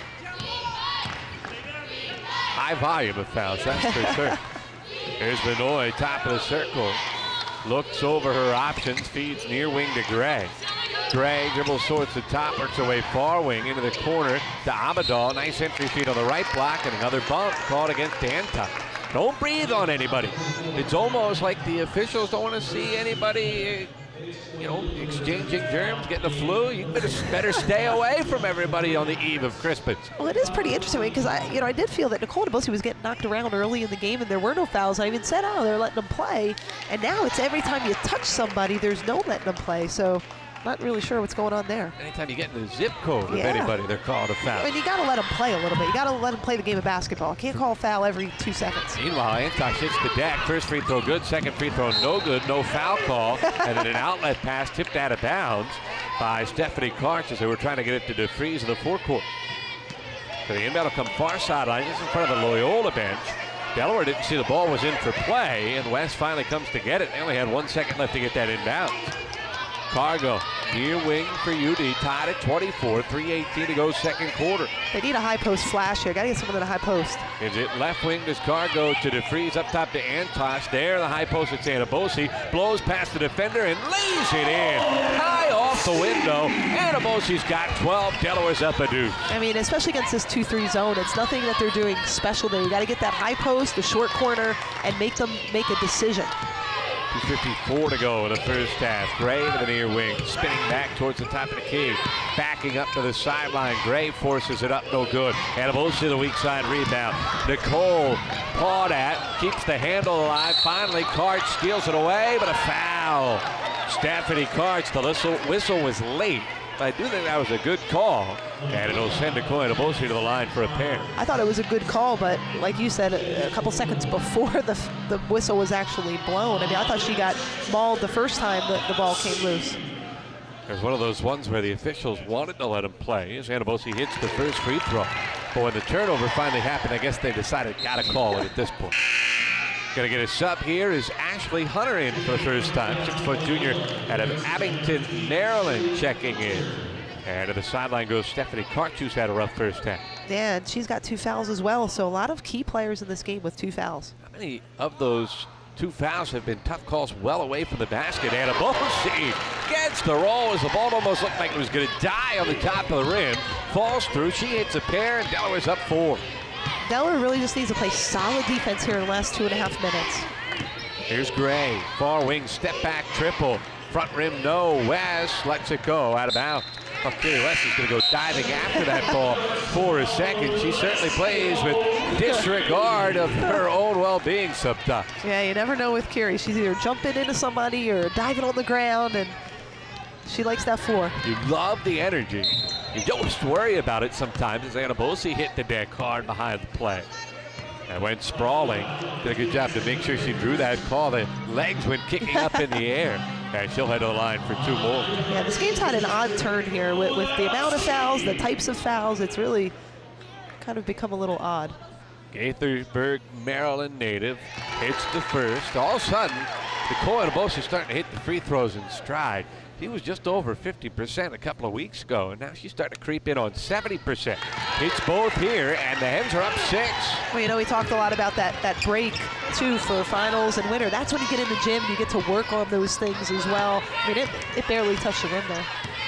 High volume of fouls, that's for sure. Here's Benoit, top of the circle. Looks over her options, feeds near wing to Gray. Gray dribbles towards the top, works away far wing into the corner to Abadal. Nice entry feed on the right block, and another bump called against Danta. Don't breathe on anybody. It's almost like the officials don't want to see anybody, you know, exchanging germs, getting the flu. You better, better stay away from everybody on the eve of Christmas. Well, it is pretty interesting because I, you know, I did feel that Nicole DeBosi was getting knocked around early in the game, and there were no fouls. I even said, oh, they're letting them play, and now it's every time you touch somebody, there's no letting them play. So, not really sure what's going on there. Anytime you get in the zip code of Yeah. anybody, they're called a foul. I mean, you got to let them play a little bit. You got to let them play the game of basketball. Can't call a foul every two seconds. Meanwhile, Antosh hits the deck. First free throw good, second free throw no good, no foul call, and then an outlet pass tipped out of bounds by Stephanie Karch as they were trying to get it to DeFries in the forecourt. So the inbound will come far sideline, just in front of the Loyola bench. Delaware didn't see the ball was in for play, and West finally comes to get it. They only had one second left to get that inbound. Cargo, near wing for U D, tied at twenty-four, three eighteen to go, second quarter. They need a high post flash here. Got to get someone in a high post. Is it left wing does Cargo to DeFries, up top to Antosh. There, the high post, it's Anabosi. Blows past the defender and lays it in. High off the window. Anabosi's got twelve. Delaware's up a deuce. I mean, especially against this two three zone, it's nothing that they're doing special there. You got to get that high post, the short corner, and make them make a decision. two fifty-four to go in the first half. Gray to the near wing, spinning back towards the top of the key. Backing up to the sideline. Gray forces it up, no good. Anabosi to the weak side rebound. Nicole pawed at, keeps the handle alive. Finally, Karch steals it away, but a foul. Stephanie Karch, the whistle, whistle was late. I do think that was a good call, and it'll send Nicole Anabosi to the line for a pair. I thought it was a good call, but like you said, a, a couple seconds before the, the whistle was actually blown. I mean, I thought she got mauled the first time that the ball came loose. There's one of those ones where the officials wanted to let him play as Anabosi hits the first free throw. But when the turnover finally happened, I guess they decided gotta call it at this point. Gonna get a sub here is Ashley Hunter in for the first time. Six-foot junior out of Abington, Maryland, checking in. And to the sideline goes Stephanie Karch, who's had a rough first half. Yeah, and she's got two fouls as well, so a lot of key players in this game with two fouls. How many of those two fouls have been tough calls well away from the basket? Anabosi gets the roll as the ball almost looked like it was gonna die on the top of the rim. Falls through, she hits a pair, and Delaware's up four. Delaware really just needs to play solid defense here in the last two and a half minutes. Here's Gray, far wing, step back triple. Front rim, no. West lets it go, out of bounds. Okay, West is gonna go diving after that ball for a second. She certainly plays with disregard of her own well-being sometimes. Yeah, you never know with Curie. She's either jumping into somebody or diving on the ground, and she likes that four. You love the energy. You don't worry about it sometimes as Anabosi hit the deck hard behind the play. And went sprawling. Did a good job to make sure she drew that call. The legs went kicking up in the air. And she'll head to the line for two more. Yeah, this game's had an odd turn here with, with the amount of fouls, the types of fouls. It's really kind of become a little odd. Gaithersburg, Maryland native, hits the first. All of a sudden, Nicole Anabosi is starting to hit the free throws in stride. She was just over fifty percent a couple of weeks ago, and now she's starting to creep in on seventy percent. Hits both here, and the Hens are up six. Well, you know, we talked a lot about that, that break, too, for finals and winter. That's when you get in the gym, you get to work on those things as well. I mean, it, it barely touched the rim there.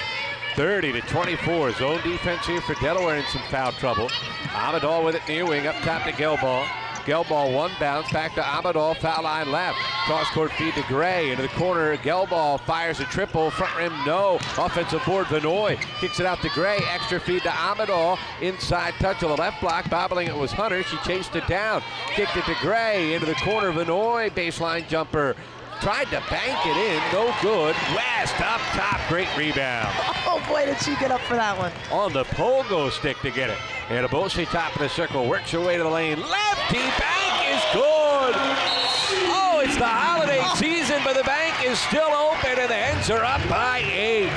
thirty to twenty-four, zone defense here for Delaware in some foul trouble. Amadal with it near wing, up top to Gelball. Gelball one bounce, back to Amadal, foul line left. Cross court feed to Gray, into the corner, Gelball fires a triple, front rim no. Offensive board, Vinoy kicks it out to Gray, extra feed to Amadal, inside touch of the left block, bobbling it was Hunter, she chased it down, kicked it to Gray, into the corner, Vinoy, baseline jumper. Tried to bank it in, no good. West up top, great rebound. Oh boy, did she get up for that one. On the pogo stick to get it. Anabosi top of the circle, works her way to the lane. Lefty bank is good. Oh, it's the holiday season but the bank is still open, and the Hens are up by eight.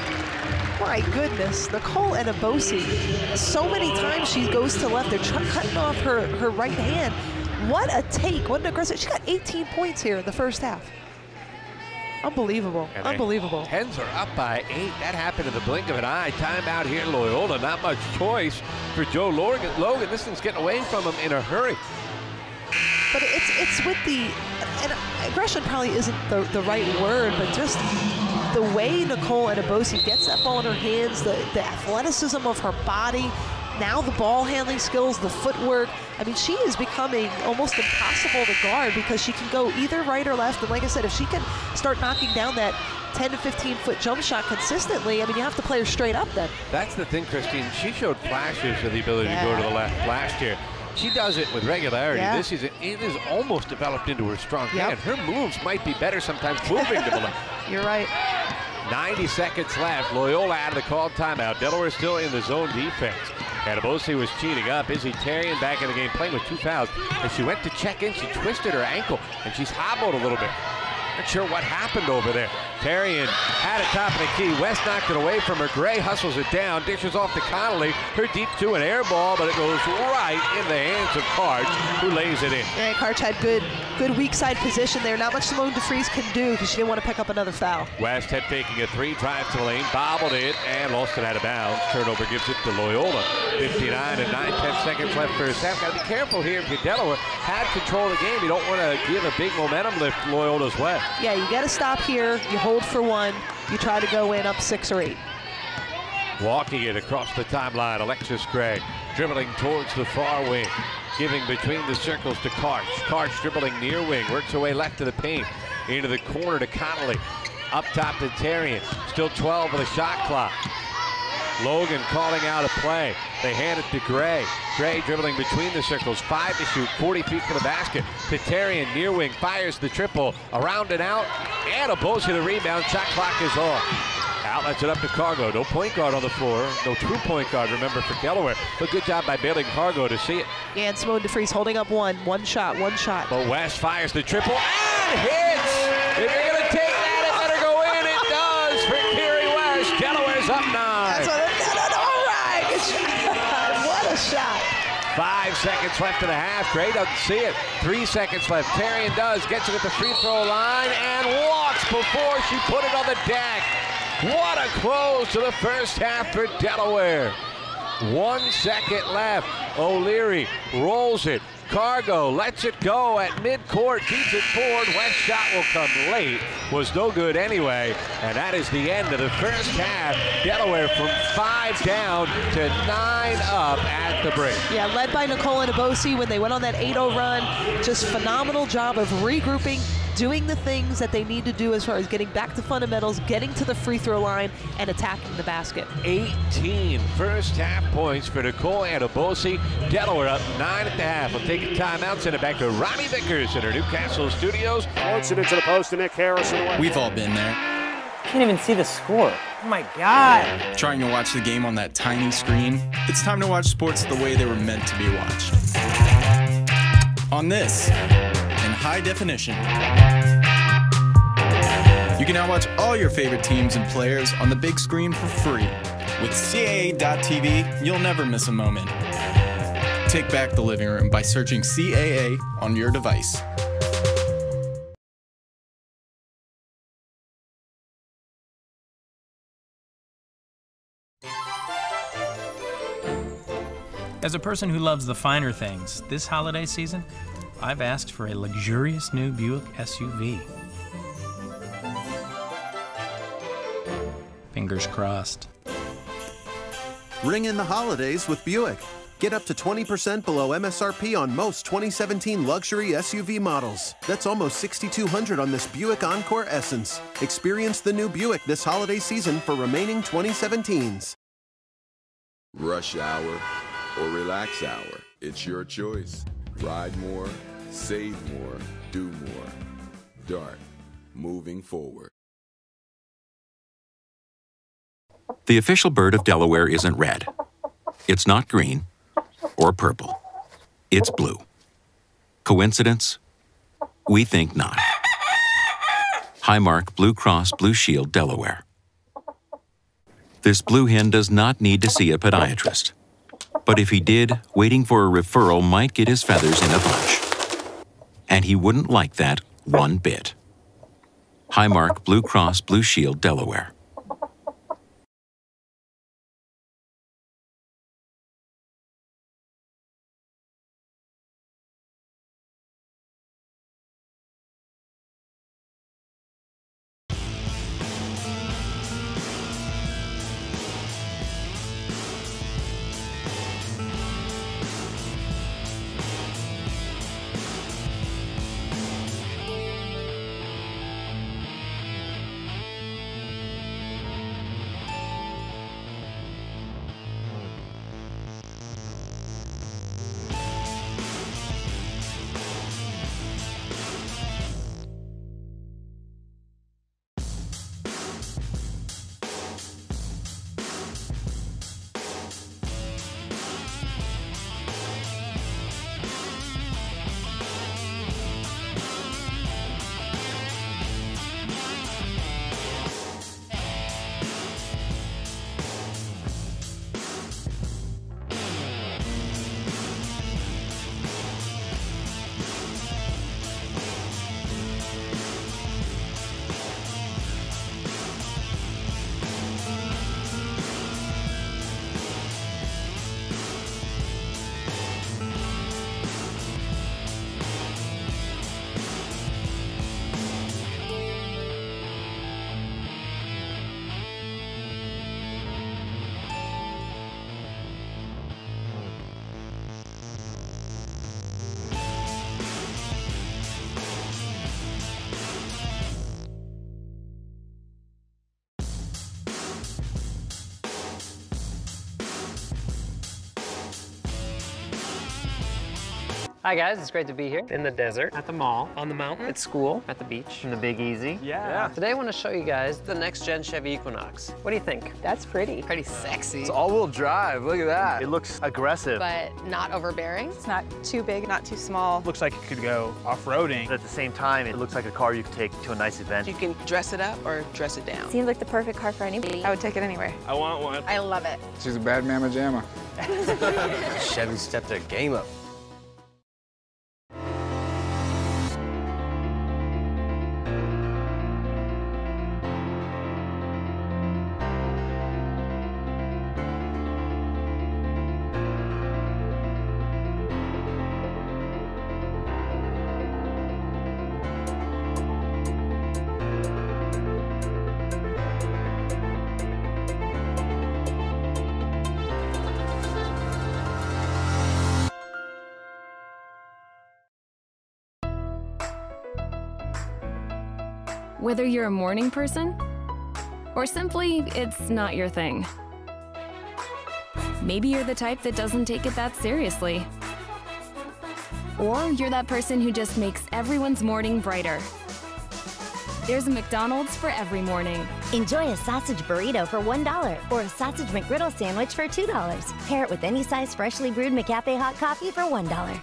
My goodness, Nicole Anabosi, so many times she goes to left. They're cutting off her, her right hand. What a take, what an aggressive. She got eighteen points here in the first half. Unbelievable, and unbelievable. Hens are up by eight. That happened in the blink of an eye. Timeout here in Loyola. Not much choice for Joe Logan. Logan, this thing's getting away from him in a hurry. But it's it's with the, and aggression probably isn't the, the right word, but just the way Nicole Anabosi gets that ball in her hands, the, the athleticism of her body, now the ball handling skills, the footwork. I mean, she is becoming almost impossible to guard because she can go either right or left. And like I said, if she can start knocking down that ten to fifteen foot jump shot consistently, I mean, you have to play her straight up then. That's the thing, Christine. She showed flashes of the ability yeah. to go to the left last year. She does it with regularity. Yeah. This season, it is almost developed into her strong yep. hand. Her moves might be better sometimes moving to the left. You're right. ninety seconds left. Loyola out of the called timeout. Delaware still in the zone defense. Anabosi was cheating up. Izzy Tarian back in the game playing with two fouls. As she went to check in, she twisted her ankle, and she's hobbled a little bit. Not sure what happened over there. Tarian had it top of the key. West knocked it away from her. Gray hustles it down, dishes off to Connolly. Her deep two, an air ball, but it goes right in the hands of Karch, who lays it in. Yeah, Karch had good, good weak side position there. Not much Simone DeFries can do because she didn't want to pick up another foul. West head faking a three, drive to the lane, bobbled it, and lost it out of bounds. Turnover gives it to Loyola. fifty-nine and nine tenths seconds left first half. Got to be careful here if you're Delaware. Had control of the game. You don't want to give a big momentum lift Loyola's way. Yeah, you got to stop here. You hold for one. You try to go in up six or eight. Walking it across the timeline, Alexis Gray dribbling towards the far wing, giving between the circles to Karch. Karch dribbling near wing, works her way left to the paint, into the corner to Connolly, up top to Tarian. Still twelve of the shot clock. Logan calling out a play. They hand it to Gray. Gray dribbling between the circles, five to shoot, forty feet from the basket. To Tarian, near wing, fires the triple, around and out, and Anabosi the rebound. Shot clock is off. Outlets it up to Cargo. No point guard on the floor. No true point guard, remember, for Delaware. But good job by bailing Cargo to see it. Yeah, and Simone DeFries holding up one. One shot, one shot. But West fires the triple and hits. If you're going to take that, it better go in. It does for Kerry West. Delaware's up nine. That's what it, no, no, no, all right. Good shot. What a shot. Five seconds left in the half. Gray doesn't see it. Three seconds left. Tarian does. Gets it at the free throw line and walks before she put it on the deck. What a close to the first half for Delaware. One second left. O'Leary rolls it. Cargo lets it go at midcourt, feeds it forward. West shot will come late. Was no good anyway. And that is the end of the first half. Delaware from five down to nine up at the break. Yeah, led by Nicole Anabosi when they went on that eight oh run. Just phenomenal job of regrouping, doing the things that they need to do as far as getting back to fundamentals, getting to the free throw line, and attacking the basket. eighteen first half points for Nicole Anabosi. Delaware up nine at the half. We'll take a timeout, send it back to Ronnie Vickers in our Newcastle studios. Floats it into the post to Nick Harrison. We've all been there. Can't even see the score. Oh my God. Trying to watch the game on that tiny screen. It's time to watch sports the way they were meant to be watched. On this, in high definition. You can now watch all your favorite teams and players on the big screen for free. With C A A dot T V, you'll never miss a moment. Take back the living room by searching C A A on your device. As a person who loves the finer things, this holiday season, I've asked for a luxurious new Buick S U V. Fingers crossed. Ring in the holidays with Buick. Get up to twenty percent below M S R P on most twenty seventeen luxury S U V models. That's almost sixty-two hundred dollars on this Buick Encore Essence. Experience the new Buick this holiday season for remaining twenty seventeens. Rush hour or relax hour. It's your choice. Ride more, save more, do more. Dart, moving forward. The official bird of Delaware isn't red. It's not green or purple. It's blue. Coincidence? We think not. Highmark Blue Cross Blue Shield, Delaware. This blue hen does not need to see a podiatrist. But if he did, waiting for a referral might get his feathers in a bunch. And he wouldn't like that one bit. Highmark Blue Cross Blue Shield, Delaware. Hi guys, it's great to be here in the desert, at the mall, on the mountain, at school, at the beach, in the Big Easy. Yeah. yeah. Today I want to show you guys the next gen Chevy Equinox. What do you think? That's pretty. Pretty sexy. It's all-wheel drive, look at that. It looks aggressive. But not overbearing. It's not too big, not too small. Looks like it could go off-roading. But at the same time, it looks like a car you could take to a nice event. You can dress it up or dress it down. Seems like the perfect car for anybody. I would take it anywhere. I want one. I love it. She's a bad mamma jamma. Chevy stepped their game up. Whether you're a morning person, or simply it's not your thing. Maybe you're the type that doesn't take it that seriously. Or you're that person who just makes everyone's morning brighter. There's a McDonald's for every morning. Enjoy a sausage burrito for one dollar or a sausage McGriddle sandwich for two dollars. Pair it with any size freshly brewed McCafe hot coffee for one dollar.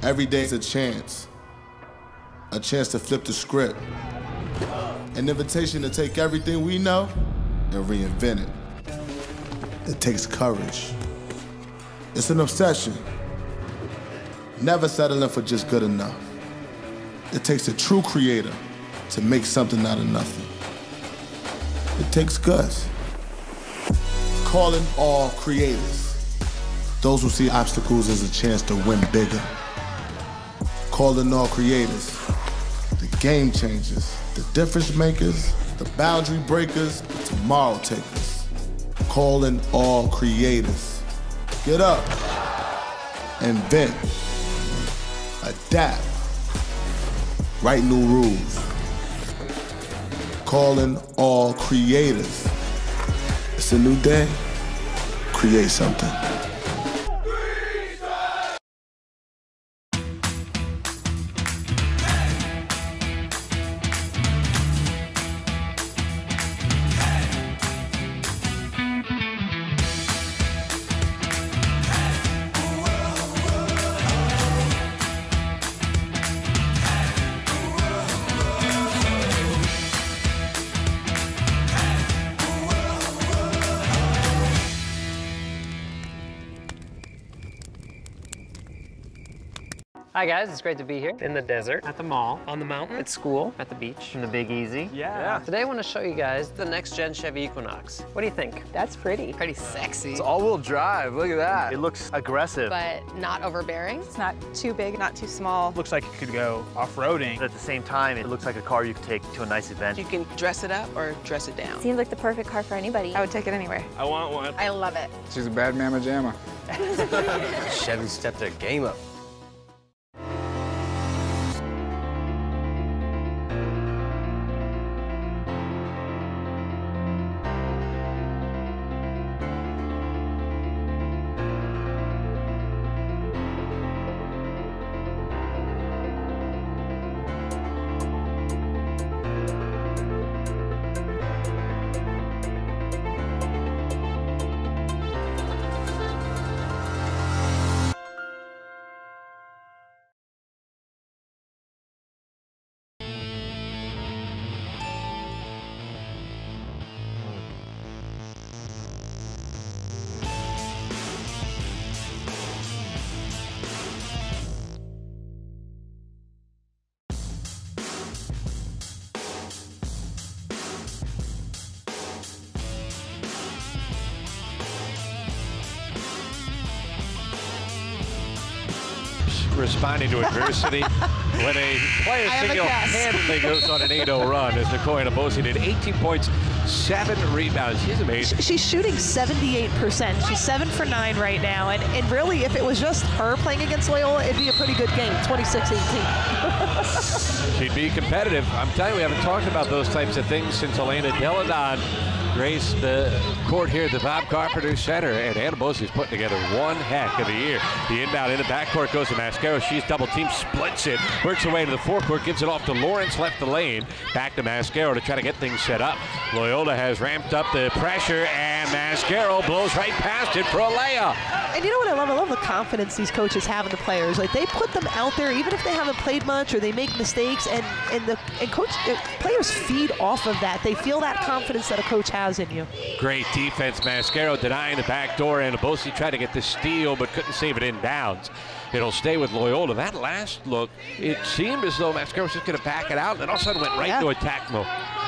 Every day's a chance. A chance to flip the script. An invitation to take everything we know and reinvent it. It takes courage. It's an obsession. Never settling for just good enough. It takes a true creator to make something out of nothing. It takes guts. Calling all creators. Those who see obstacles as a chance to win bigger. Calling all creators. The game changers, the difference makers, the boundary breakers, the tomorrow takers. Calling all creators. Get up. Invent. Adapt. Write new rules. Calling all creators. It's a new day. Create something. Hi guys, it's great to be here in the desert, at the mall, on the mountain, at school, at the beach, in the Big Easy. Yeah. yeah. Today I want to show you guys the next gen Chevy Equinox. What do you think? That's pretty. Pretty sexy. It's all-wheel drive. Look at that. It looks aggressive. But not overbearing. It's not too big, not too small. Looks like it could go off-roading. At the same time, it looks like a car you could take to a nice event. You can dress it up or dress it down. Seems like the perfect car for anybody. I would take it anywhere. I want one. I love it. She's a bad mamma jamma. Chevy stepped their game up. Responding to adversity when a player single-handedly goes on an eight oh run, as Nicole Bosi did. eighteen points, seven rebounds. She's amazing. She's shooting seventy-eight percent. She's seven for nine right now. And, and really, if it was just her playing against Loyola, it'd be a pretty good game, twenty-six eighteen. She'd be competitive. I'm telling you, we haven't talked about those types of things since Elena Deladon graced the court here at the Bob Carpenter Center, and Anna Bosey's putting together one heck of a year. The inbound in the backcourt goes to Mascaro. She's double teamed, splits it, works her way to the forecourt, gives it off to Lawrence, left the lane. Back to Mascaro to try to get things set up. Loyola has ramped up the pressure, and Mascaro blows right past it for a layup. And you know what I love? I love the confidence these coaches have in the players. Like, they put them out there, even if they haven't played much or they make mistakes, and, and the and coach uh, players feed off of that. They feel that confidence that a coach has in you. Great defense. Mascaro denying the back door, and Bosi tried to get the steal but couldn't save it in bounds. It'll stay with Loyola. That last look, it seemed as though Mascaro was just going to back it out, and then all of a sudden went right yeah. to attack mode.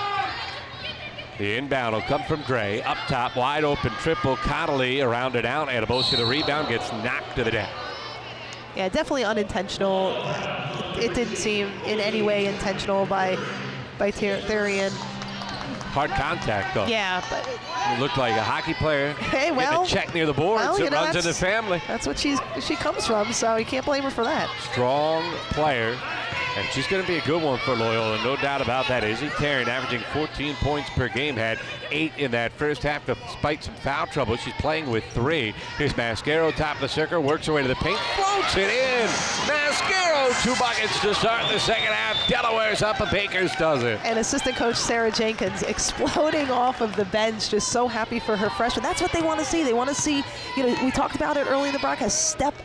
The inbound will come from Gray. Up top, wide open triple. Connolly around and out, and Bosi, the rebound, gets knocked to the deck. Yeah, definitely unintentional. It didn't seem in any way intentional by by Therian. Hard contact, though. Yeah, but it looked like a hockey player. Hey, well, getting a check near the boards. Well, it know, runs in the family. That's what she's she comes from, so you can't blame her for that. Strong player, and she's going to be a good one for Loyola, no doubt about that. Izzy Tarrant averaging fourteen points per game, had eight in that first half despite some foul trouble. She's playing with three. Here's Mascaro, top of the circle, works her way to the paint, floats it in. Mascaro, two buckets to start the second half. Delaware's up, and Bakers does it. And assistant coach Sarah Jenkins exploding off of the bench, just so happy for her freshman. That's what they want to see. They want to see, you know, we talked about it early in the broadcast, step up.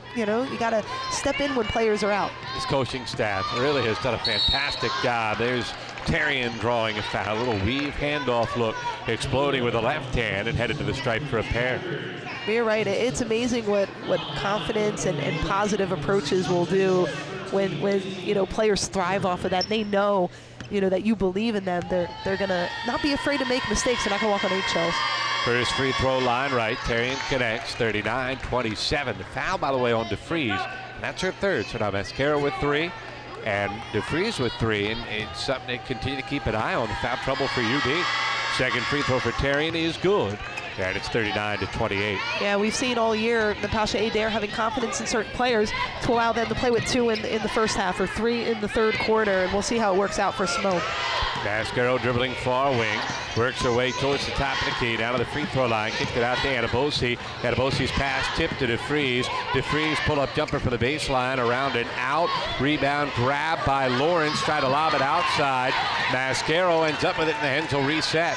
you know, you got to step in when players are out. His coaching staff really has done a fantastic job. There's Terrian drawing a foul, a little weave handoff look, exploding with the left hand and headed to the stripe for a pair. You're right. It's amazing what, what confidence and, and positive approaches will do when, when, you know, players thrive off of that. They know, you know, that you believe in them. They're, they're going to not be afraid to make mistakes. They're not going to walk on eggshells. First free throw line right. Terrian connects, thirty-nine twenty-seven. The foul, by the way, on DeFries. And that's her third. So now Mascaro with three and DeFries with three. And it's something to continue to keep an eye on. Foul trouble for U D. Second free throw for Terrian is good. And it's thirty-nine to twenty-eight. Yeah, we've seen all year Natasha Adair having confidence in certain players to allow them to play with two in, in the first half or three in the third quarter. And we'll see how it works out for Simone. Mascaro dribbling far wing, works her way towards the top of the key, down to the free throw line, kicked it out to Anabosi. Anabosi's pass tipped to DeFries. DeFries pull up jumper for the baseline, around and out. Rebound grab by Lawrence, try to lob it outside. Mascaro ends up with it, and the Hens will reset.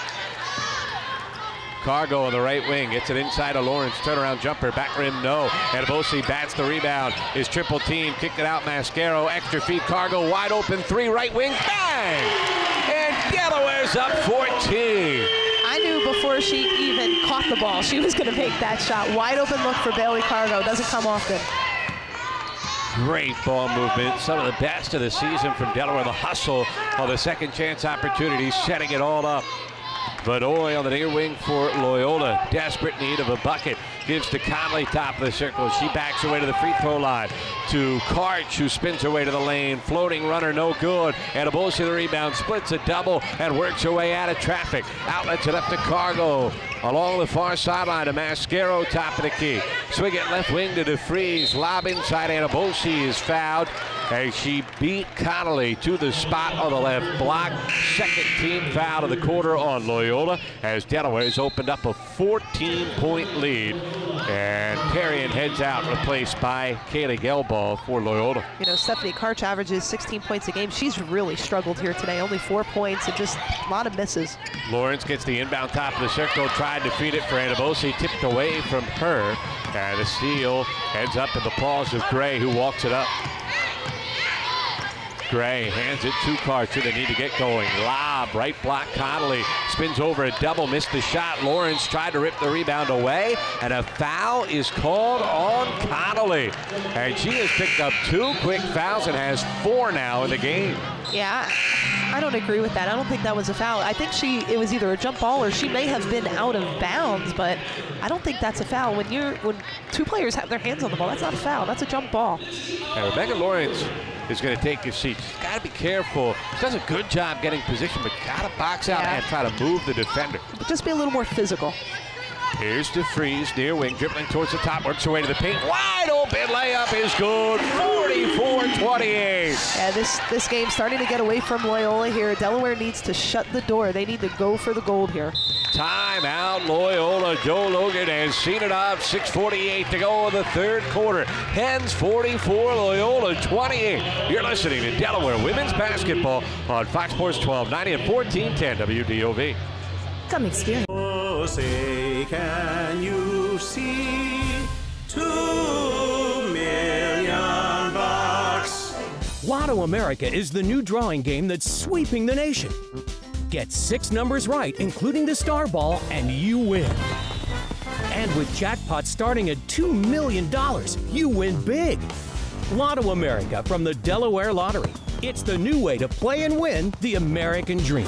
Cargo on the right wing, gets it inside of Lawrence, turnaround jumper, back rim, no. Anabosi bats the rebound, is triple team, kicked it out, Mascaro, extra feed, Cargo, wide open three, right wing, bang! And Delaware's up fourteen. I knew before she even caught the ball, she was gonna make that shot. Wide open look for Bailey Cargo, doesn't come often. Great ball movement, some of the best of the season from Delaware. The hustle of the second chance opportunities, setting it all up. Vanoy on the near wing for Loyola, desperate need of a bucket. Gives to Conley, top of the circle. She backs her way to the free throw line. To Karch, who spins her way to the lane. Floating runner, no good. Anabosi the rebound, splits a double, and works her way out of traffic. Outlets it up to Cargo. Along the far sideline to Mascaro, top of the key. Swing it left wing to DeFries. Lob inside, Anabosi is fouled as she beat Connolly to the spot on the left block. Second team foul of the quarter on Loyola as Delaware has opened up a fourteen point lead. And Terrian heads out, replaced by Kaylee Gelball for Loyola. You know, Stephanie Karch averages sixteen points a game. She's really struggled here today. Only four points and just a lot of misses. Lawrence gets the inbound top of the circle, tried to feed it for Anabosi, tipped away from her. And the steal ends up in the paws of Gray, who walks it up. Gray hands it to Karch, who they need to get going. Lob, right block, Connolly spins over a double, missed the shot. Lawrence tried to rip the rebound away, and a foul is called on Connolly. And she has picked up two quick fouls and has four now in the game. Yeah, I don't agree with that. I don't think that was a foul. I think she, it was either a jump ball or she may have been out of bounds, but I don't think that's a foul. When you're, when two players have their hands on the ball, that's not a foul, that's a jump ball. And Rebecca Lawrence is going to take his seat. She's got to be careful. She does a good job getting position, but got to box out yeah. and try to move the defender. But just be a little more physical. Here's DeFries, near wing, dribbling towards the top, works her way to the paint. Wide open layup is good, forty-four twenty-eight. Yeah, this, this game's starting to get away from Loyola here. Delaware needs to shut the door. They need to go for the gold here. Timeout, Loyola. Joe Logan has seen it off. six forty-eight to go in the third quarter. Hens forty-four, Loyola twenty-eight. You're listening to Delaware Women's Basketball on Fox Sports twelve ninety and fourteen ten W D O V. Come experience. Oh, say, can you see two million bucks? Lotto America is the new drawing game that's sweeping the nation. Get six numbers right, including the star ball, and you win. And with jackpots starting at two million dollars, you win big. Lotto America from the Delaware Lottery. It's the new way to play and win the American dream.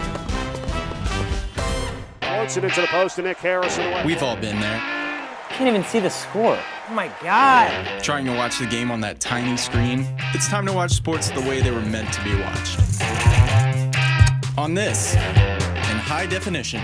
Floats it into the post to Nick Harrison. We've all been there. Can't even see the score. Oh my God. Trying to watch the game on that tiny screen? It's time to watch sports the way they were meant to be watched. On this, in high definition.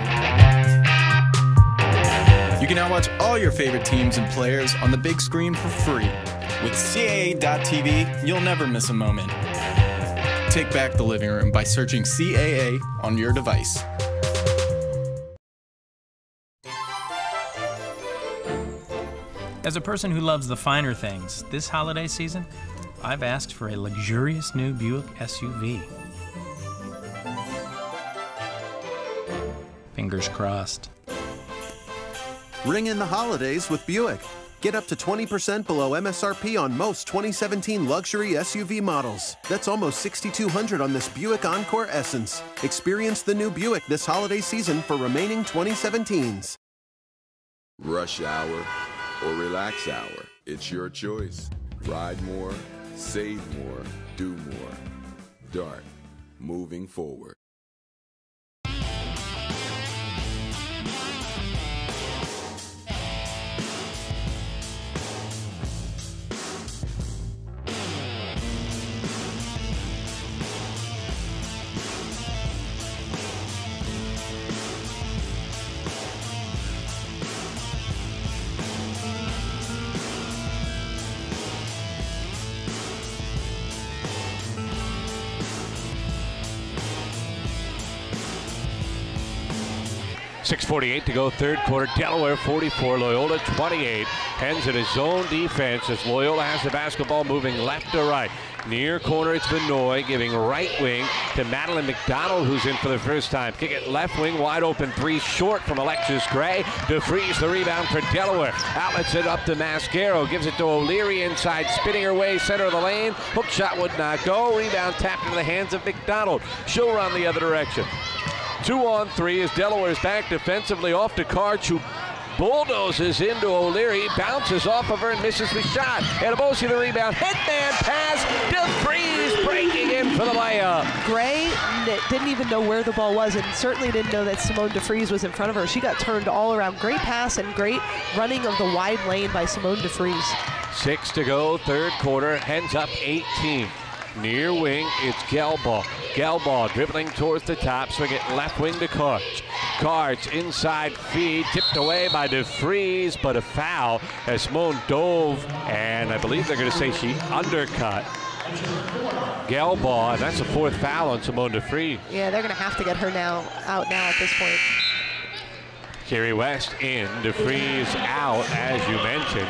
You can now watch all your favorite teams and players on the big screen for free. With C A A dot T V, you'll never miss a moment. Take back the living room by searching C A A on your device. As a person who loves the finer things, this holiday season, I've asked for a luxurious new Buick S U V. Fingers crossed. Ring in the holidays with Buick. Get up to twenty percent below M S R P on most twenty seventeen luxury S U V models. That's almost six thousand two hundred dollars on this Buick Encore Essence. Experience the new Buick this holiday season for remaining twenty seventeens. Rush hour or relax hour. It's your choice. Ride more, save more, do more. Dart, moving forward. six forty-eight to go, third quarter. Delaware forty-four, Loyola twenty-eight. Hens in his zone defense as Loyola has the basketball moving left to right. Near corner, it's Benoit giving right wing to Madeline McDonald, who's in for the first time. Kick it left wing, wide open three, short from Alexis Gray. DeFries the rebound for Delaware. Outlets it up to Mascaro, gives it to O'Leary inside, spinning her way, center of the lane. Hook shot would not go. Rebound tapped into the hands of McDonald. She'll run the other direction. Two on three as Delaware's back defensively off to Karch, who bulldozes into O'Leary, bounces off of her and misses the shot. Anabosi the rebound, headman pass, DeFries breaking in for the layup. Gray didn't even know where the ball was and certainly didn't know that Simone DeFries was in front of her. She got turned all around. Great pass and great running of the wide lane by Simone DeFries. Six to go, third quarter, Hens up eighteen. Near wing, it's Gelbaugh. Gelbaugh dribbling towards the top, swing it left wing to Karch. Karch inside feed, tipped away by DeFries, but a foul as Simone dove, and I believe they're going to say she undercut Gelbaugh, and that's the fourth foul on Simone DeFries. Yeah, they're going to have to get her now out now at this point. Kerry West in, DeFries out, as you mentioned.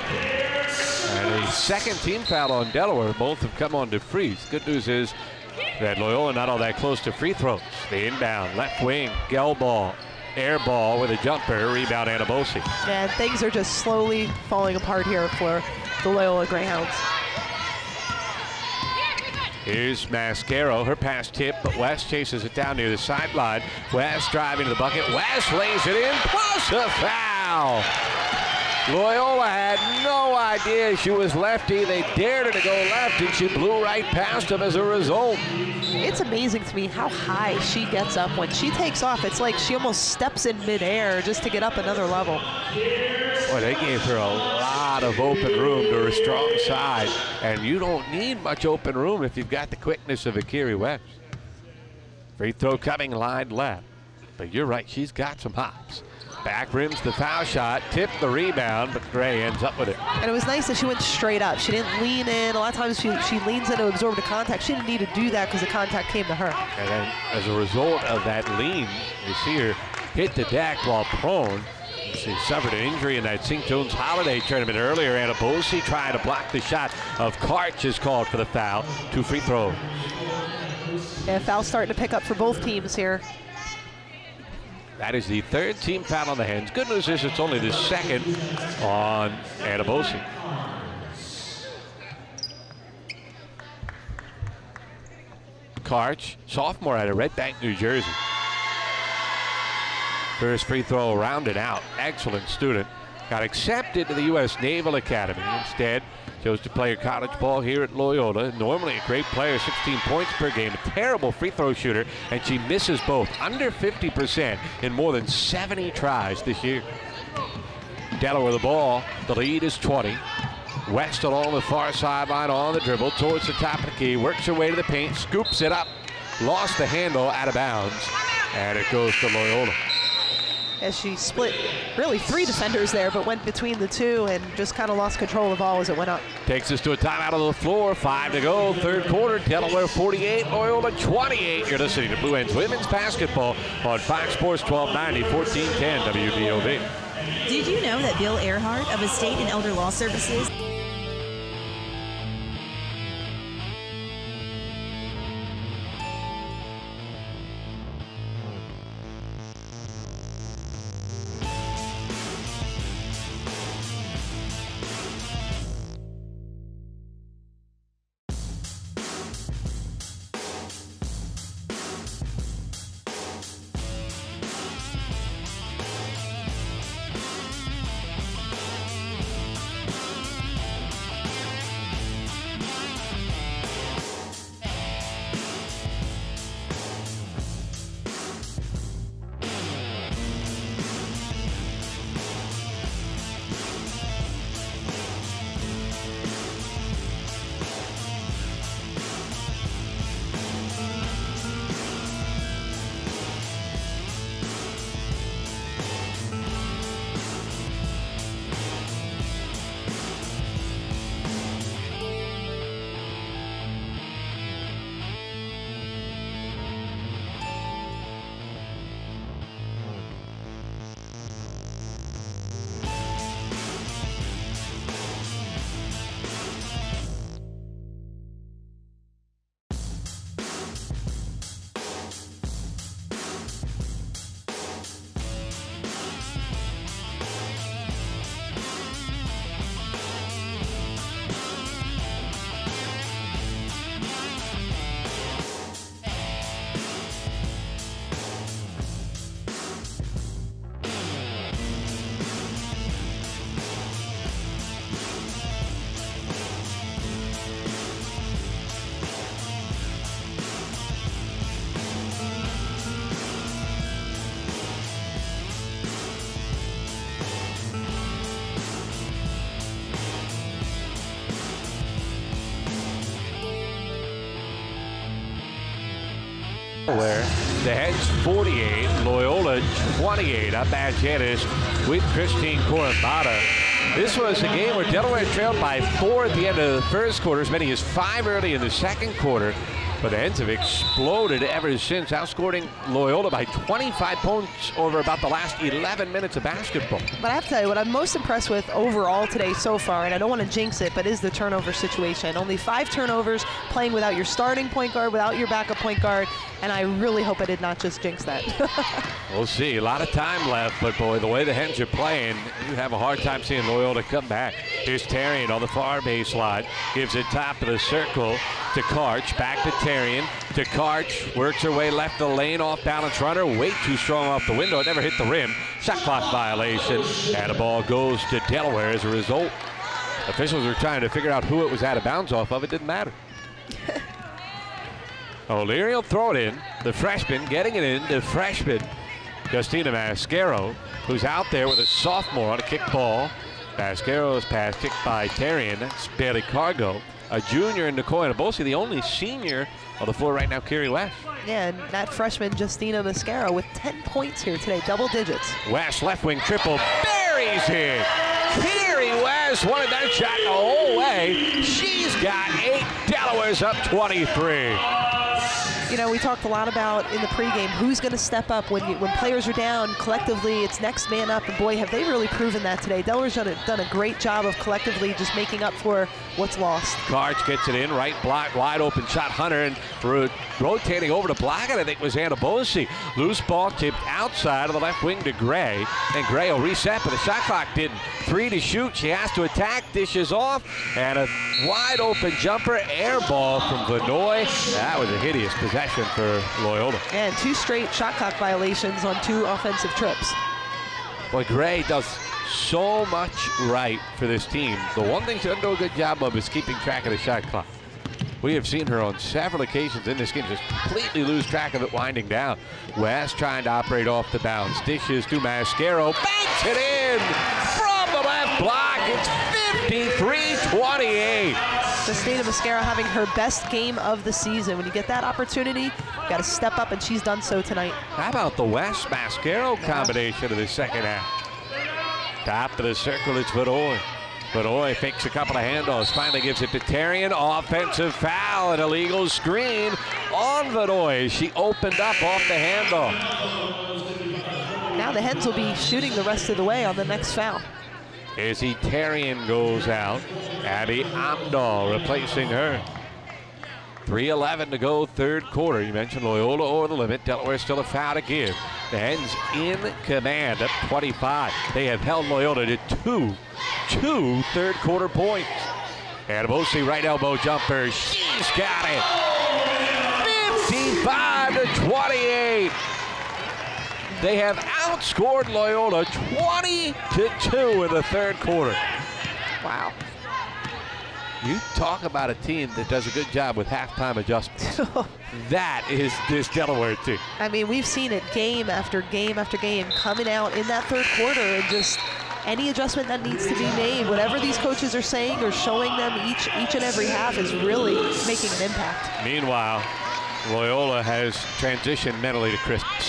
And a second team foul on Delaware. Both have come on DeFries. Good news is that Loyola not all that close to free throws. The inbound, left wing, Gelbaugh, air ball with a jumper, rebound Anabosi. And things are just slowly falling apart here for the Loyola Greyhounds. Here's Mascaro, her pass tip, but West chases it down near the sideline. West driving to the bucket. West lays it in, plus a foul. Loyola had no idea she was lefty. They dared her to go left, and she blew right past them as a result. It's amazing to me how high she gets up. When she takes off, it's like she almost steps in midair just to get up another level. Boy, they gave her a lot of open room to her strong side, and you don't need much open room if you've got the quickness of a Kerry West. Free throw coming, line left. But you're right, she's got some hops. Back rims the foul shot, tipped the rebound, but Gray ends up with it. And it was nice that she went straight up. She didn't lean in. A lot of times she, she leans in to absorb the contact. She didn't need to do that because the contact came to her. And then as a result of that lean, you see her hit the deck while prone. She suffered an injury in that Saint John's Holiday tournament earlier. Anabosi trying to block the shot of Karch is called for the foul. Two free throws. Yeah, foul starting to pick up for both teams here. That is the third team foul on the Hens. Good news is it's only the second on Anabosi. Karch, sophomore out of Red Bank, New Jersey. First free throw rounded out. Excellent student. Got accepted to the U S Naval Academy. Instead, chose to play her college ball here at Loyola. Normally a great player, sixteen points per game. A terrible free throw shooter, and she misses both. Under fifty percent in more than seventy tries this year. Delaware the ball. The lead is twenty. West along the far sideline on the dribble towards the top of the key. Works her way to the paint, scoops it up. Lost the handle, out of bounds. And it goes to Loyola. As she split really three defenders there, but went between the two and just kind of lost control of the ball as it went up. Takes us to a timeout on the floor. Five to go, third quarter. Delaware forty-eight, Loyola twenty-eight. You're listening to Blue Hens Women's Basketball on Fox Sports twelve ninety, fourteen ten W D O V. Did you know that Bill Earhart of Estate and Elder Law Services Delaware. The Hens forty-eight, Loyola twenty-eight. I'm Matt Janis with Christine Corombata. This was a game where Delaware trailed by four at the end of the first quarter, as many as five early in the second quarter. But the Hens have exploded ever since, outscoring Loyola by twenty-five points over about the last eleven minutes of basketball. But I have to tell you, what I'm most impressed with overall today so far, and I don't want to jinx it, but is the turnover situation. Only five turnovers, playing without your starting point guard, without your backup point guard, and I really hope I did not just jinx that. We'll see. A lot of time left, but boy, the way the Hens are playing, you have a hard time seeing Loyola come back. Here's Tarian on the far baseline, gives it top of the circle to Karch, back to Tarian, to Karch, works her way left the lane, off balance runner, way too strong off the window, it never hit the rim. Shot clock violation, and the ball goes to Delaware as a result. Officials were trying to figure out who it was out of bounds off of, it didn't matter. O'Leary will throw it in, the freshman getting it in, the freshman, Justina Mascaro, who's out there with a sophomore on a kick ball. Mascaro's pass kicked by Tarian, that's Bailey Cargo. A junior in Nicole Anabosi, the only senior on the floor right now, Kerry West. Yeah, and that freshman, Justina Mascaro, with ten points here today, double digits. West, left wing triple, buries it. Kerry West wanted that shot the whole way. She's got eight. Delaware's up twenty-three. You know, we talked a lot about in the pregame who's going to step up when you, when players are down. Collectively, it's next man up, and boy, have they really proven that today. Delaware's done a, done a great job of collectively just making up for what's lost. Karch gets it in, right block, wide open shot. Hunter and ro rotating over to block it, I think was Anabosi. Loose ball tipped outside of the left wing to Gray, and Gray will reset, but the shot clock didn't. Three to shoot, she has to attack, dishes off, and a wide open jumper, air ball from Vanoy. That was a hideous possession for Loyola. And two straight shot clock violations on two offensive trips. Boy, Gray does so much right for this team. The one thing she doesn't do a good job of is keeping track of the shot clock. We have seen her on several occasions in this game just completely lose track of it winding down. West trying to operate off the bounce. Dishes to Mascaro. Banks it in from the left block. It's fifty-three twenty-eight. Justina Mascaro having her best game of the season. When you get that opportunity, you got to step up, and she's done so tonight. How about the West Mascaro combination of the second half? Top of the circle, it's Vanoy. Vanoy fakes a couple of handoffs, finally gives it to Tarian. Offensive foul, an illegal screen on Vanoy. She opened up off the handle. Now the Hens will be shooting the rest of the way on the next foul. Izzy Tarian goes out. Abby Amdahl replacing her. three eleven to go, third quarter. You mentioned Loyola over the limit. Delaware still a foul to give. The Hens in command at twenty-five. They have held Loyola to two, two third quarter points. Anabosi right elbow jumper. She's got it. fifty-five to twenty-eight. They have outscored Loyola twenty to two in the third quarter. Wow. You talk about a team that does a good job with halftime adjustments. That is this Delaware team. I mean, we've seen it game after game after game coming out in that third quarter, and just any adjustment that needs to be made, whatever these coaches are saying or showing them each each and every half is really making an impact. Meanwhile, Loyola has transitioned mentally to Christmas.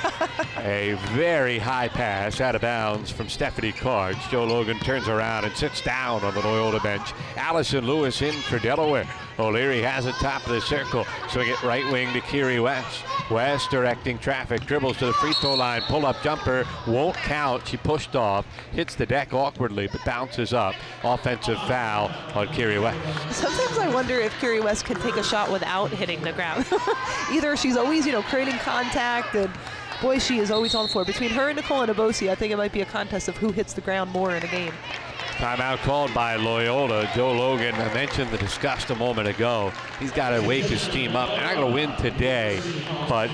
A very high pass out of bounds from Stephanie Karch. Joe Logan turns around and sits down on the Loyola bench. Allison Lewis in for Delaware. O'Leary has it top of the circle. Swing it right wing to Kerry West. West directing traffic. Dribbles to the free throw line. Pull up jumper. Won't count. She pushed off. Hits the deck awkwardly but bounces up. Offensive foul on Kerry West. Sometimes I wonder if Kerry West can take a shot without hitting the ground. Either she's always, you know, creating contact, and boy, she is always on the floor. Between her and Nicole Anabosi, I think it might be a contest of who hits the ground more in a game. Timeout called by Loyola. Joe Logan, I mentioned the disgust a moment ago. He's got to wake his team up. They're not going to win today, but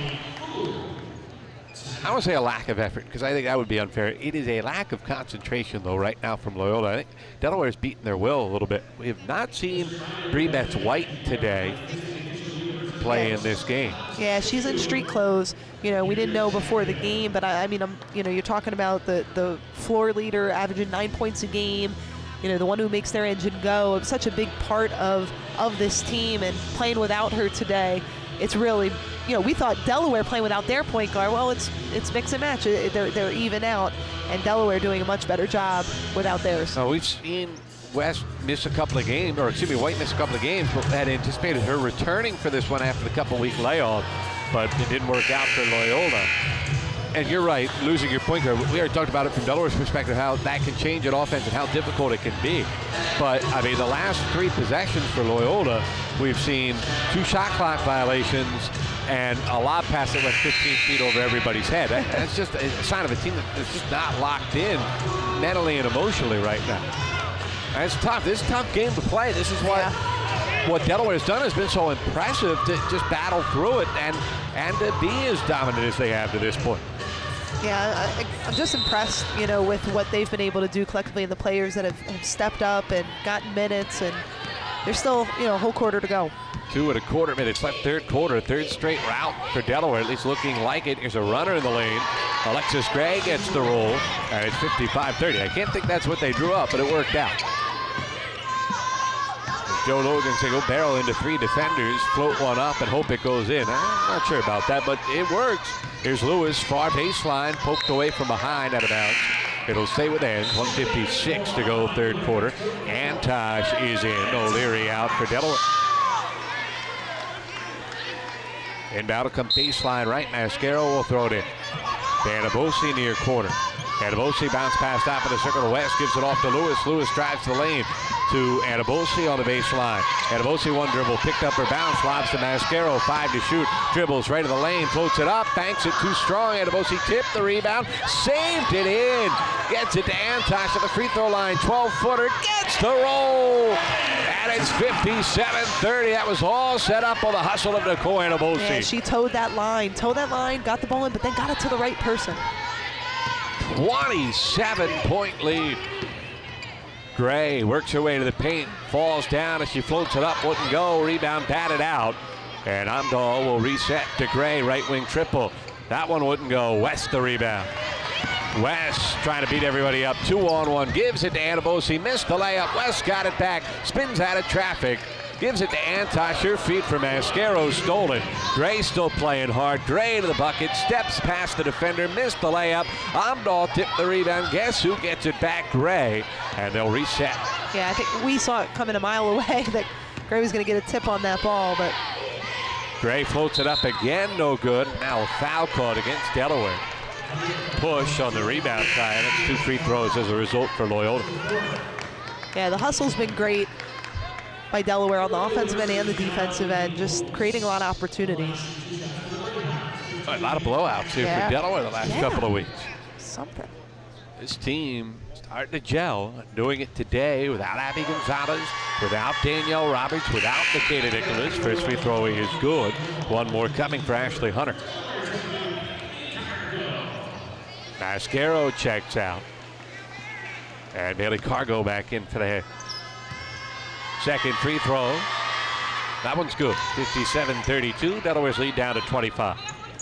I don't say a lack of effort, because I think that would be unfair. It is a lack of concentration, though, right now from Loyola. I think Delaware's beaten their will a little bit. We have not seen Bree Betts White today play in this game. Yeah, she's in street clothes. You know, we didn't know before the game, but I, I mean, I'm, you know, you're talking about the the floor leader averaging nine points a game. You know, the one who makes their engine go. It's such a big part of of this team, and playing without her today, it's really, you know, we thought Delaware playing without their point guard. Well, it's it's mix and match. They're, they're even out, and Delaware doing a much better job without theirs. So we've seen West miss a couple of games, or excuse me, White miss a couple of games, but had anticipated her returning for this one after the couple-week layoff, but it didn't work out for Loyola. And you're right, losing your point guard. We already talked about it from Delaware's perspective, how that can change an offense and how difficult it can be. But, I mean, the last three possessions for Loyola, we've seen two shot clock violations and a lob pass that went fifteen feet over everybody's head. That, that's just a sign of a team that's just not locked in mentally and emotionally right now. And it's tough. This is a tough game to play. This is what yeah. what Delaware has done has been so impressive to just battle through it and, and to be as dominant as they have to this point. Yeah, I, I'm just impressed, you know, with what they've been able to do collectively and the players that have, have stepped up and gotten minutes, and there's still, you know, a whole quarter to go. Two and a quarter minutes left, third quarter, third straight route for Delaware, at least looking like it. Here's a runner in the lane. Alexis Gray gets the roll, and it's fifty-five thirty. I can't think that's what they drew up, but it worked out. Joe Logan say go barrel into three defenders, float one up and hope it goes in. I'm not sure about that, but it works. Here's Lewis, far baseline, poked away from behind out of bounds. It'll stay with Hens, one fifty-six to go third quarter. Antosh is in, O'Leary out for Delaware. Inbound will come baseline right, Mascaro will throw it in. Danabosi near corner. Danabosi bounce pass top of the circle to West, gives it off to Lewis. Lewis drives to the lane to Anabosi on the baseline. Anabosi one dribble, picked up her bounce, lobs to Mascaro, five to shoot, dribbles right to the lane, floats it up, banks it too strong. Anabosi tipped the rebound, saved it in, gets it to Antosh at the free throw line, twelve footer, gets the roll, and it's fifty-seven thirty. That was all set up on the hustle of Nicole Anabosi. Yeah, she towed that line, towed that line, got the ball in, but then got it to the right person. twenty-seven point lead. Gray works her way to the paint, falls down as she floats it up, wouldn't go, rebound batted out. And Amdahl will reset to Gray, right wing triple. That one wouldn't go, West the rebound. West trying to beat everybody up, two on one, gives it to Anabosi, missed the layup, West got it back, spins out of traffic. Gives it to Antosh, her feet from Mascaro, stolen. Gray still playing hard. Gray to the bucket, steps past the defender, missed the layup. Amdahl tipped the rebound. Guess who gets it back? Gray, and they'll reset. Yeah, I think we saw it coming a mile away that Gray was going to get a tip on that ball, but Gray floats it up again, no good. Now a foul called against Delaware. Push on the rebound side. That's two free throws as a result for Loyola. Yeah, the hustle's been great by Delaware on the offensive end and the defensive end, just creating a lot of opportunities. A lot of blowouts here yeah. for Delaware the last yeah. couple of weeks. Something. This team starting to gel, doing it today without Abby Gonzalez, without Danielle Roberts, without Nikita Nicholas. First free throw is good. One more coming for Ashley Hunter. Mascaro checks out. And Bailey Cargo back in for the second free throw. That one's good. fifty-seven thirty-two. Delaware's lead down to twenty-five.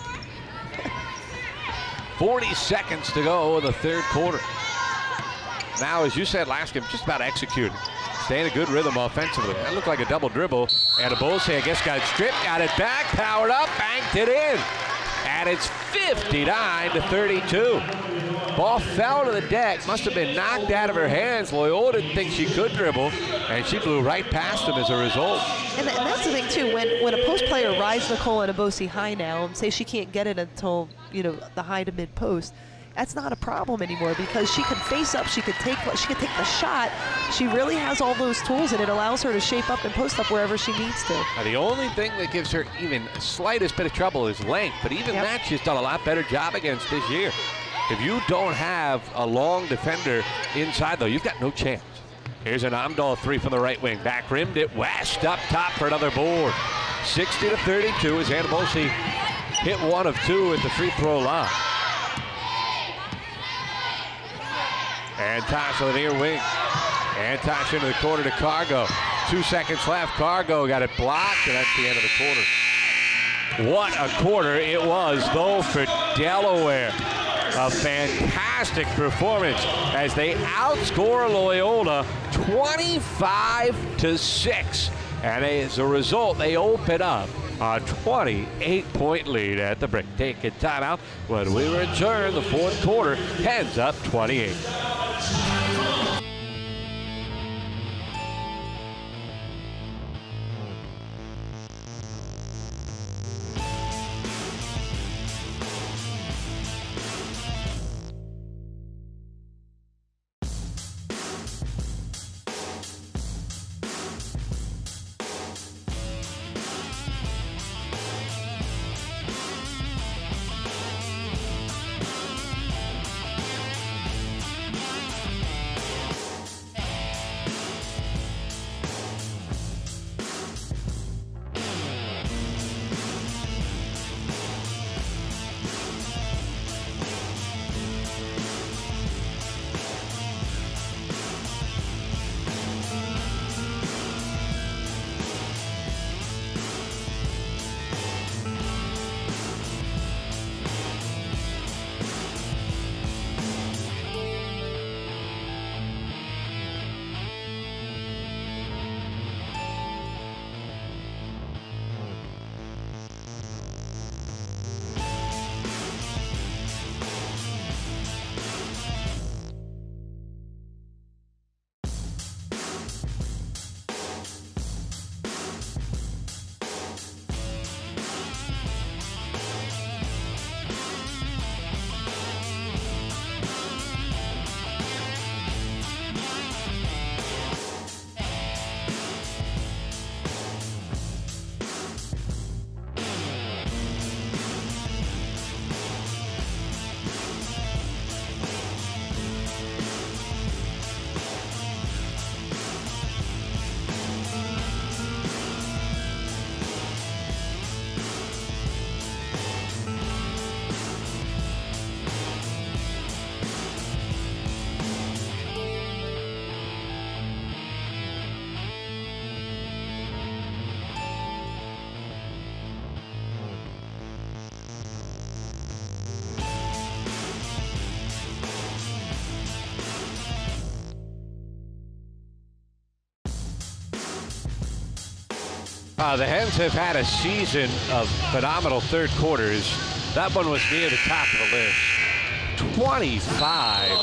forty seconds to go in the third quarter. Now, as you said last game, just about executing. Staying a good rhythm offensively. That looked like a double dribble. And Abose, I guess, got it stripped, got it back, powered up, banked it in. And it's fifty-nine to thirty-two. Ball fell to the deck, must have been knocked out of her hands. Loyola didn't think she could dribble, and she blew right past him as a result. And, th and that's the thing too, when when a post player rides Nicole Anabosi high now and say she can't get it until, you know, the high to mid post, that's not a problem anymore because she can face up, she could take she could take the shot. She really has all those tools, and it allows her to shape up and post up wherever she needs to. Now, the only thing that gives her even the slightest bit of trouble is length, but even yep. that she's done a lot better job against this year. If you don't have a long defender inside, though, you've got no chance. Here's an Amdahl three from the right wing. Back rimmed it, West up top for another board. sixty to thirty-two as Anabosi hit one of two at the free throw line. Antosh on the near wing. Antosh into the corner to Cargo. Two seconds left. Cargo got it blocked, and that's the end of the quarter. What a quarter it was, though, for Delaware. A fantastic performance as they outscore Loyola twenty-five to six. And as a result, they open up A twenty-eight point lead at the break. Take a timeout. When we return, the fourth quarter, Hens up twenty-eight. Uh, the Hens have had a season of phenomenal third quarters. That one was near the top of the list. twenty-five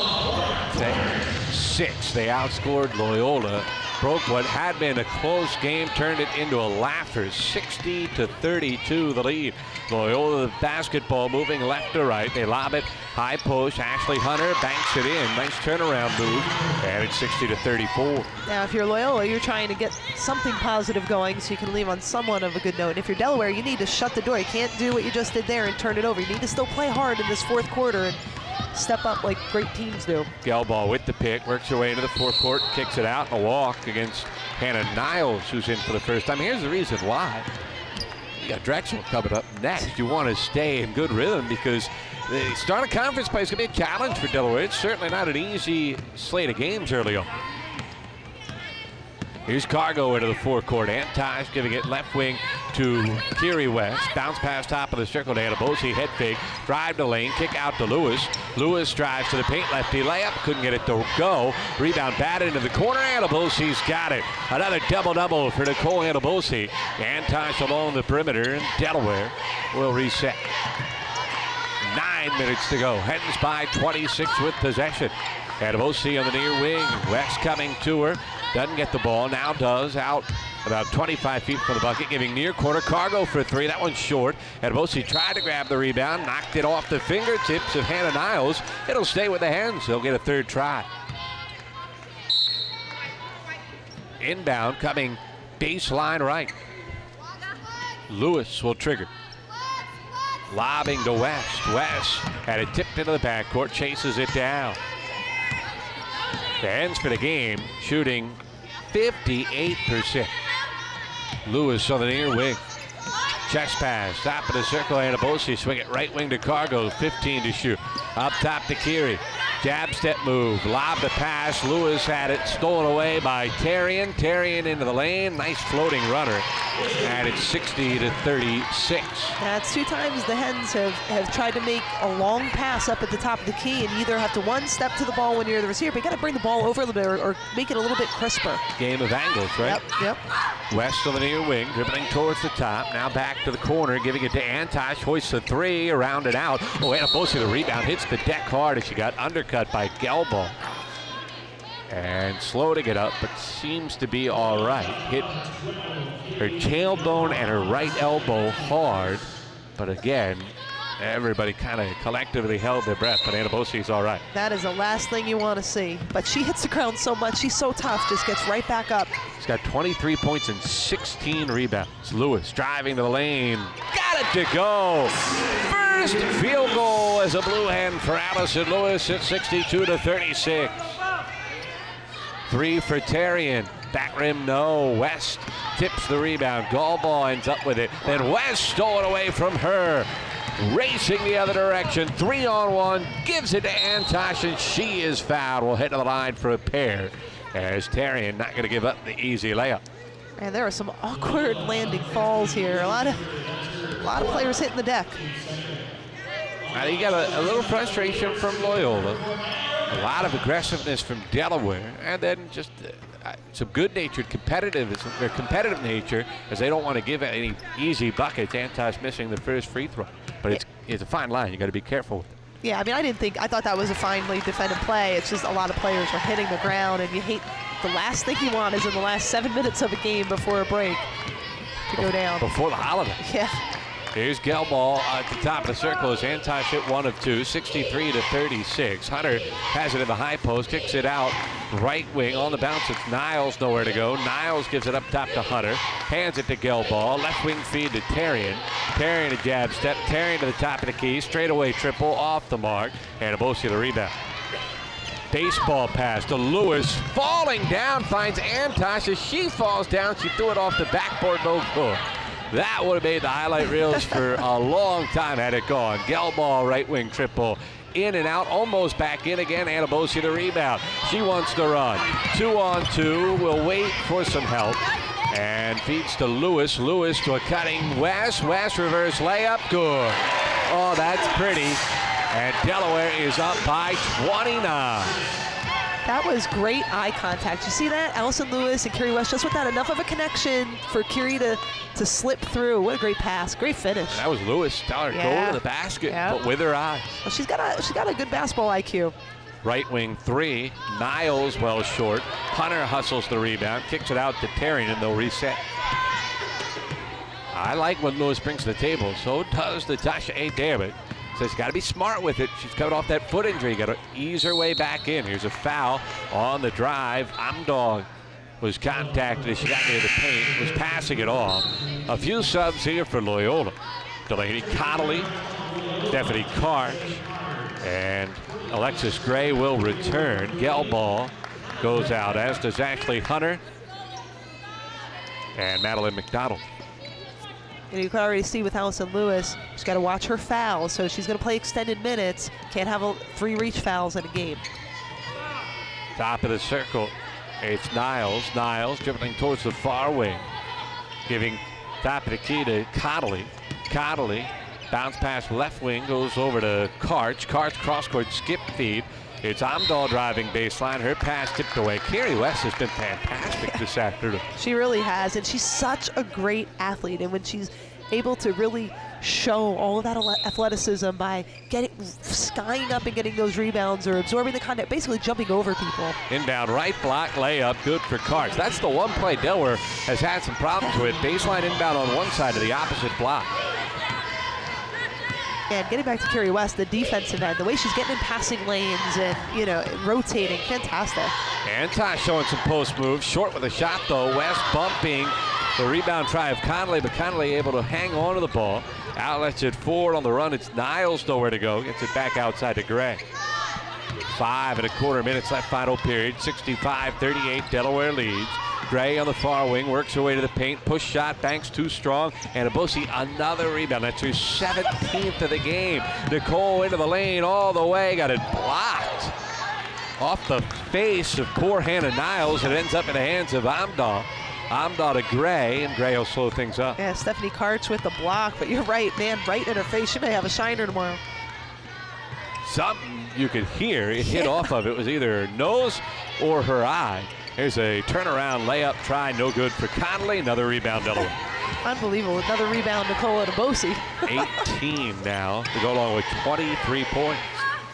to six. They outscored Loyola. Broke what had been a close game, turned it into a laugher. sixty to thirty-two the lead. Loyola the basketball moving left to right. They lob it high post. Ashley Hunter banks it in. Nice turnaround move. And it's sixty to thirty-four. Now, if you're Loyola, you're trying to get something positive going so you can leave on somewhat of a good note. And if you're Delaware, you need to shut the door. You can't do what you just did there and turn it over. You need to still play hard in this fourth quarter and step up like great teams do. Gelbaugh with the pick, works her way into the forecourt, kicks it out, a walk against Hannah Niles, who's in for the first time. Here's the reason why. You got Drexel coming up next. You want to stay in good rhythm because the start of conference play is going to be a challenge for Delaware. It's certainly not an easy slate of games early on. Here's Cargo into the forecourt. Antosh giving it left wing to Kiri West. Bounce pass top of the circle to Anabosi. Head fake. Drive to lane. Kick out to Lewis. Lewis drives to the paint. Lefty layup. Couldn't get it to go. Rebound batted into the corner. Anabosi's got it. Another double-double for Nicole Anabosi. Antosh along the perimeter. And Delaware will reset. Nine minutes to go. Hens by twenty-six with possession. Anabosi on the near wing. West coming to her. Doesn't get the ball, now does, out about twenty-five feet from the bucket, giving near corner. Cargo for three, that one's short. Anabosi tried to grab the rebound, knocked it off the fingertips of Hannah Niles. It'll stay with the Hens, they'll get a third try. Inbound coming baseline right. Lewis will trigger. Lobbing to West, West had it tipped into the backcourt, chases it down. The Hens for the game, shooting fifty-eight percent. Lewis on the near wing. Chest pass, top of the circle, Anabosi swing it right wing to Cargo, fifteen to shoot. Up top to Kiri. Jab step move, lob the pass. Lewis had it stolen away by Tarian. Tarian into the lane, nice floating runner. And it's sixty to thirty-six. That's two times the Hens have, have tried to make a long pass up at the top of the key, and you either have to one step to the ball when you're the receiver, but you got to bring the ball over a little bit or, or make it a little bit crisper. Game of angles, right? Yep, yep. West on the near wing, dribbling towards the top. Now back to the corner, giving it to Antosh. Hoists the three, around and out. Oh, Anabosi, the rebound, hits the deck hard as she got undercut by Gelball. And slow to get up, but seems to be all right. Hit her tailbone and her right elbow hard, but again, everybody kind of collectively held their breath, but Anabosi's all right. That is the last thing you want to see. But she hits the ground so much, she's so tough, just gets right back up. She's got twenty-three points and sixteen rebounds. Lewis driving to the lane, got it to go. First field goal as a blue hand for Allison Lewis at sixty-two to thirty-six. Three for Tarian. Back rim, no. West tips the rebound. Gallball ends up with it. Then West stolen away from her. Racing the other direction. Three on one. Gives it to Antosh, and she is fouled. Will head to the line for a pair. As Tarian not going to give up the easy layup. And there are some awkward landing falls here. A lot of, a lot of players hitting the deck. Now you got a, a little frustration from Loyola. A lot of aggressiveness from Delaware, and then just uh, some good-natured competitive, their competitive nature, as they don't want to give any easy buckets. Antosh missing the first free throw, but it's it's a fine line. You got to be careful with it. Yeah, I mean, I didn't think I thought that was a finely defended play. It's just a lot of players are hitting the ground, and you hate the last thing you want is in the last seven minutes of a game before a break to go down before the holiday. Yeah. Here's Gelball at the top of the circle as Antosh hit one of two, sixty-three to thirty-six. Hunter has it in the high post, kicks it out right wing on the bounce. It's Niles, nowhere to go. Niles gives it up top to Hunter, hands it to Gelball, left wing feed to Tarian. Tarian a jab step, Tarian to the top of the key, straightaway triple off the mark, and Anabosi the rebound. Baseball pass to Lewis, falling down, finds Antosh. As she falls down, she threw it off the backboard, no good. That would have made the highlight reels for a long time had it gone. Gelball, right wing triple, in and out, almost back in again. Anabosi the rebound. She wants to run. Two on two, will wait for some help. And feeds to Lewis. Lewis to a cutting West. West reverse layup, good. Oh, that's pretty. And Delaware is up by twenty-nine. That was great eye contact. You see that? Allison Lewis and Kiri West just with that enough of a connection for Kiri to, to slip through. What a great pass. Great finish. That was Lewis. Tell her yeah. go to the basket, Yep. but with her eye. Well, she's got a she's got a good basketball I Q. Right wing three. Niles well short. Hunter hustles the rebound, kicks it out to Tarian, and they'll reset. I like what Lewis brings to the table. So does Natasha A. David. Says got to be smart with it. She's coming off that foot injury. Got to ease her way back in. Here's a foul on the drive. Amdog was contacted as she got near the paint. Was passing it off. A few subs here for Loyola. Delaney Connolly, Stephanie Karch, and Alexis Gray will return. Gelball goes out, as does Ashley Hunter and Madeline McDonald. And you can already see with Allison Lewis, she's got to watch her fouls, so she's going to play extended minutes. Can't have a, three reach fouls in a game. Top of the circle, it's Niles. Niles dribbling towards the far wing, giving top of the key to Connolly. Connolly, bounce pass left wing, goes over to Karch. Karch cross-court skip feed. It's Amdahl driving baseline. Her pass tipped away. Kiri West has been fantastic this afternoon. She really has, and she's such a great athlete. And when she's able to really show all of that athleticism by getting skying up and getting those rebounds or absorbing the contact, basically jumping over people. Inbound right block layup, good for Karch. That's the one play Delaware has had some problems with. Baseline inbound on one side to the opposite block. And getting back to Kiri West, the defensive end, the way she's getting in passing lanes and, you know, rotating, fantastic. Antosh showing some post moves. Short with a shot, though. West bumping the rebound try of Connolly, but Connolly able to hang on to the ball. Outlets it forward on the run. It's Niles nowhere to go. Gets it back outside to Gray. Five and a quarter minutes left, final period. sixty-five thirty-eight, Delaware leads. Gray on the far wing, works her way to the paint. Push shot, Banks too strong. And Anabosi another rebound. That's her seventeenth of the game. Nicole into the lane all the way, got it blocked. off the face of poor Hannah Niles. It ends up in the hands of Amdahl. Amdahl to Gray, and Gray will slow things up. Yeah, Stephanie Karch with the block, but you're right, man, right in her face. She may have a shiner tomorrow. Something you could hear, it hit yeah. off of it was either her nose or her eye. Here's a turnaround layup try, no good for Connolly. Another rebound, Delaware. Unbelievable, another rebound, Nicola Debosi. eighteen now to go along with twenty-three points.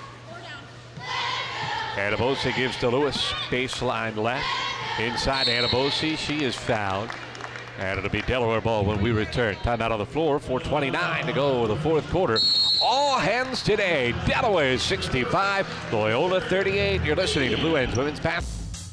Debosi gives to Lewis, baseline left. Inside Debosi, she is fouled. And it'll be Delaware ball when we return. Timeout on the floor, four twenty-nine to go in the fourth quarter. All Hens today. Delaware sixty-five, Loyola thirty-eight. You're listening to Blue Hens Women's Basketball.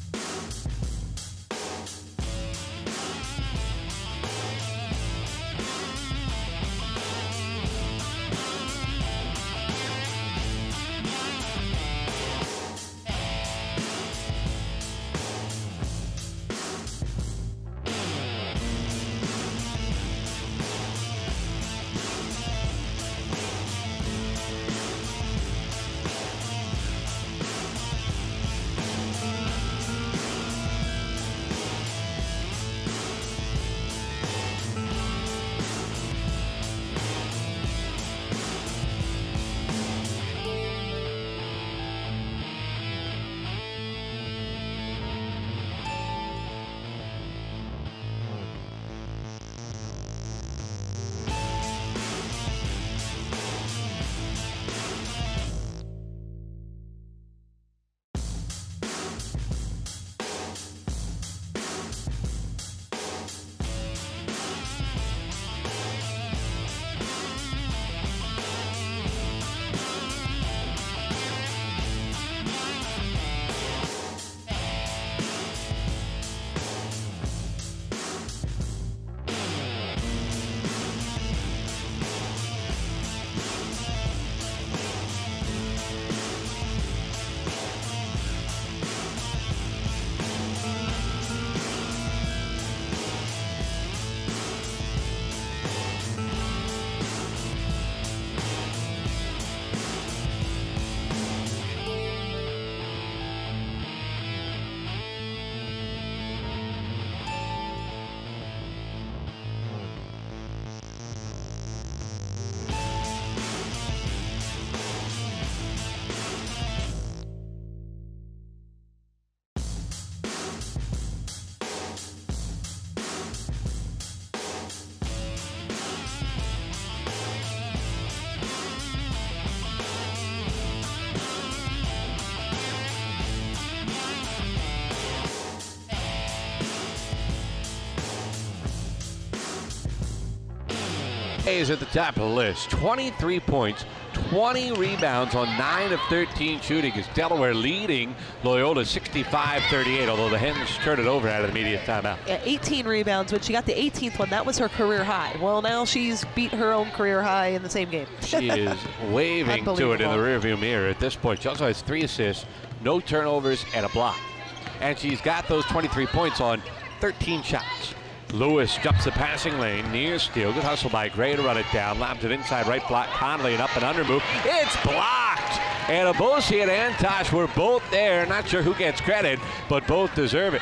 Is at the top of the list. twenty-three points, twenty rebounds on nine of thirteen shooting as Delaware leading Loyola sixty-five thirty-eight, although the Hens turned it over out of the immediate timeout. Yeah, eighteen rebounds. When she got the eighteenth one, that was her career high. Well, now she's beat her own career high in the same game. She is waving to it in the rearview mirror at this point. She also has three assists, no turnovers, and a block. And she's got those twenty-three points on thirteen shots. Lewis jumps the passing lane, near steal. Good hustle by Gray to run it down. Lobs it inside right block. Connolly, an up and under move. It's blocked! And Debosi and Antosh were both there. Not sure who gets credit, but both deserve it.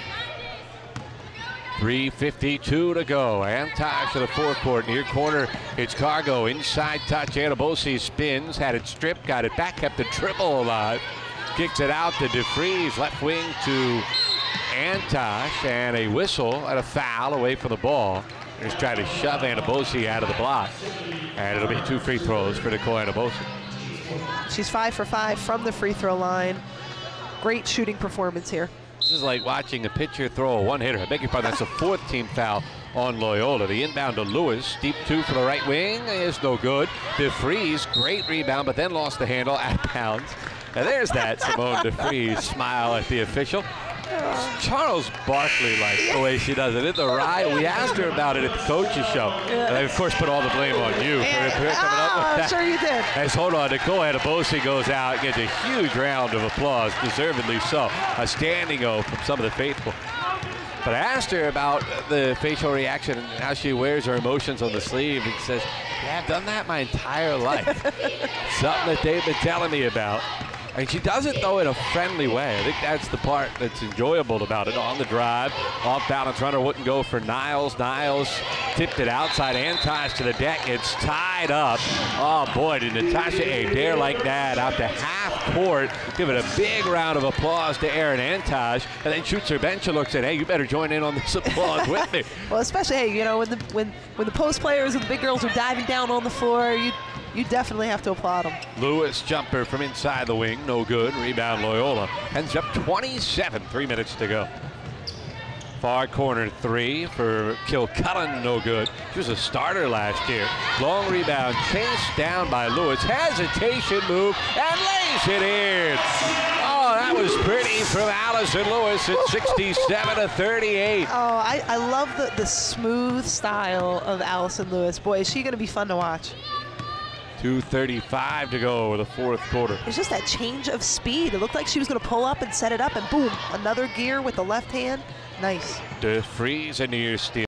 three fifty-two to go. Antosh to the forecourt. Near corner, it's Cargo. Inside touch. Debosi spins, had it stripped, got it back, kept the dribble alive. Kicks it out to DeFries. Left wing to Antosh, and a whistle and a foul away from the ball. They're just trying to shove Debosi out of the block. And it'll be two free throws for Nicole Debosi. She's five for five from the free throw line. Great shooting performance here. This is like watching a pitcher throw a one-hitter. I beg your pardon, that's a fourth team foul on Loyola. The inbound to Lewis. Deep two for the right wing is no good. DeFries, great rebound, but then lost the handle out of bounds. And there's that Simone DeFries smile at the official. Charles Barkley likes the way she does it. In the ride, we asked her about it at the coach's show. And I, of course, put all the blame on you for, for coming up with that. Sure you did. As hold on, Nicole Debosi goes out, gets a huge round of applause, deservedly so. A standing O from some of the faithful. But I asked her about the facial reaction and how she wears her emotions on the sleeve, and says, yeah, I've done that my entire life. Something that they've been telling me about. And she does it, though, in a friendly way. I think that's the part that's enjoyable about it. On the drive, off-balance runner wouldn't go for Niles. Niles tipped it outside. Antosh to the deck. It's tied up. Oh, boy, did Natasha Adair like that out to half court. Give it a big round of applause to Erin Antosh, and then shoots her bench and looks at, hey, you better join in on this applause with me. Well, especially, hey, you know, when the, when, when the post players and the big girls are diving down on the floor, you You definitely have to applaud them. Lewis jumper from inside the wing, no good. Rebound Loyola. Hens up twenty-seven, three minutes to go. Far corner three for Kilcullen, no good. She was a starter last year. Long rebound, chased down by Lewis. Hesitation move, and lays it in. Oh, that was pretty from Allison Lewis at sixty-seven to thirty-eight. Oh, I, I love the, the smooth style of Allison Lewis. Boy, is she going to be fun to watch. two thirty-five to go with the fourth quarter. It's just that change of speed. It looked like she was going to pull up and set it up, and boom, another gear with the left hand. Nice. DeFries, a near steal.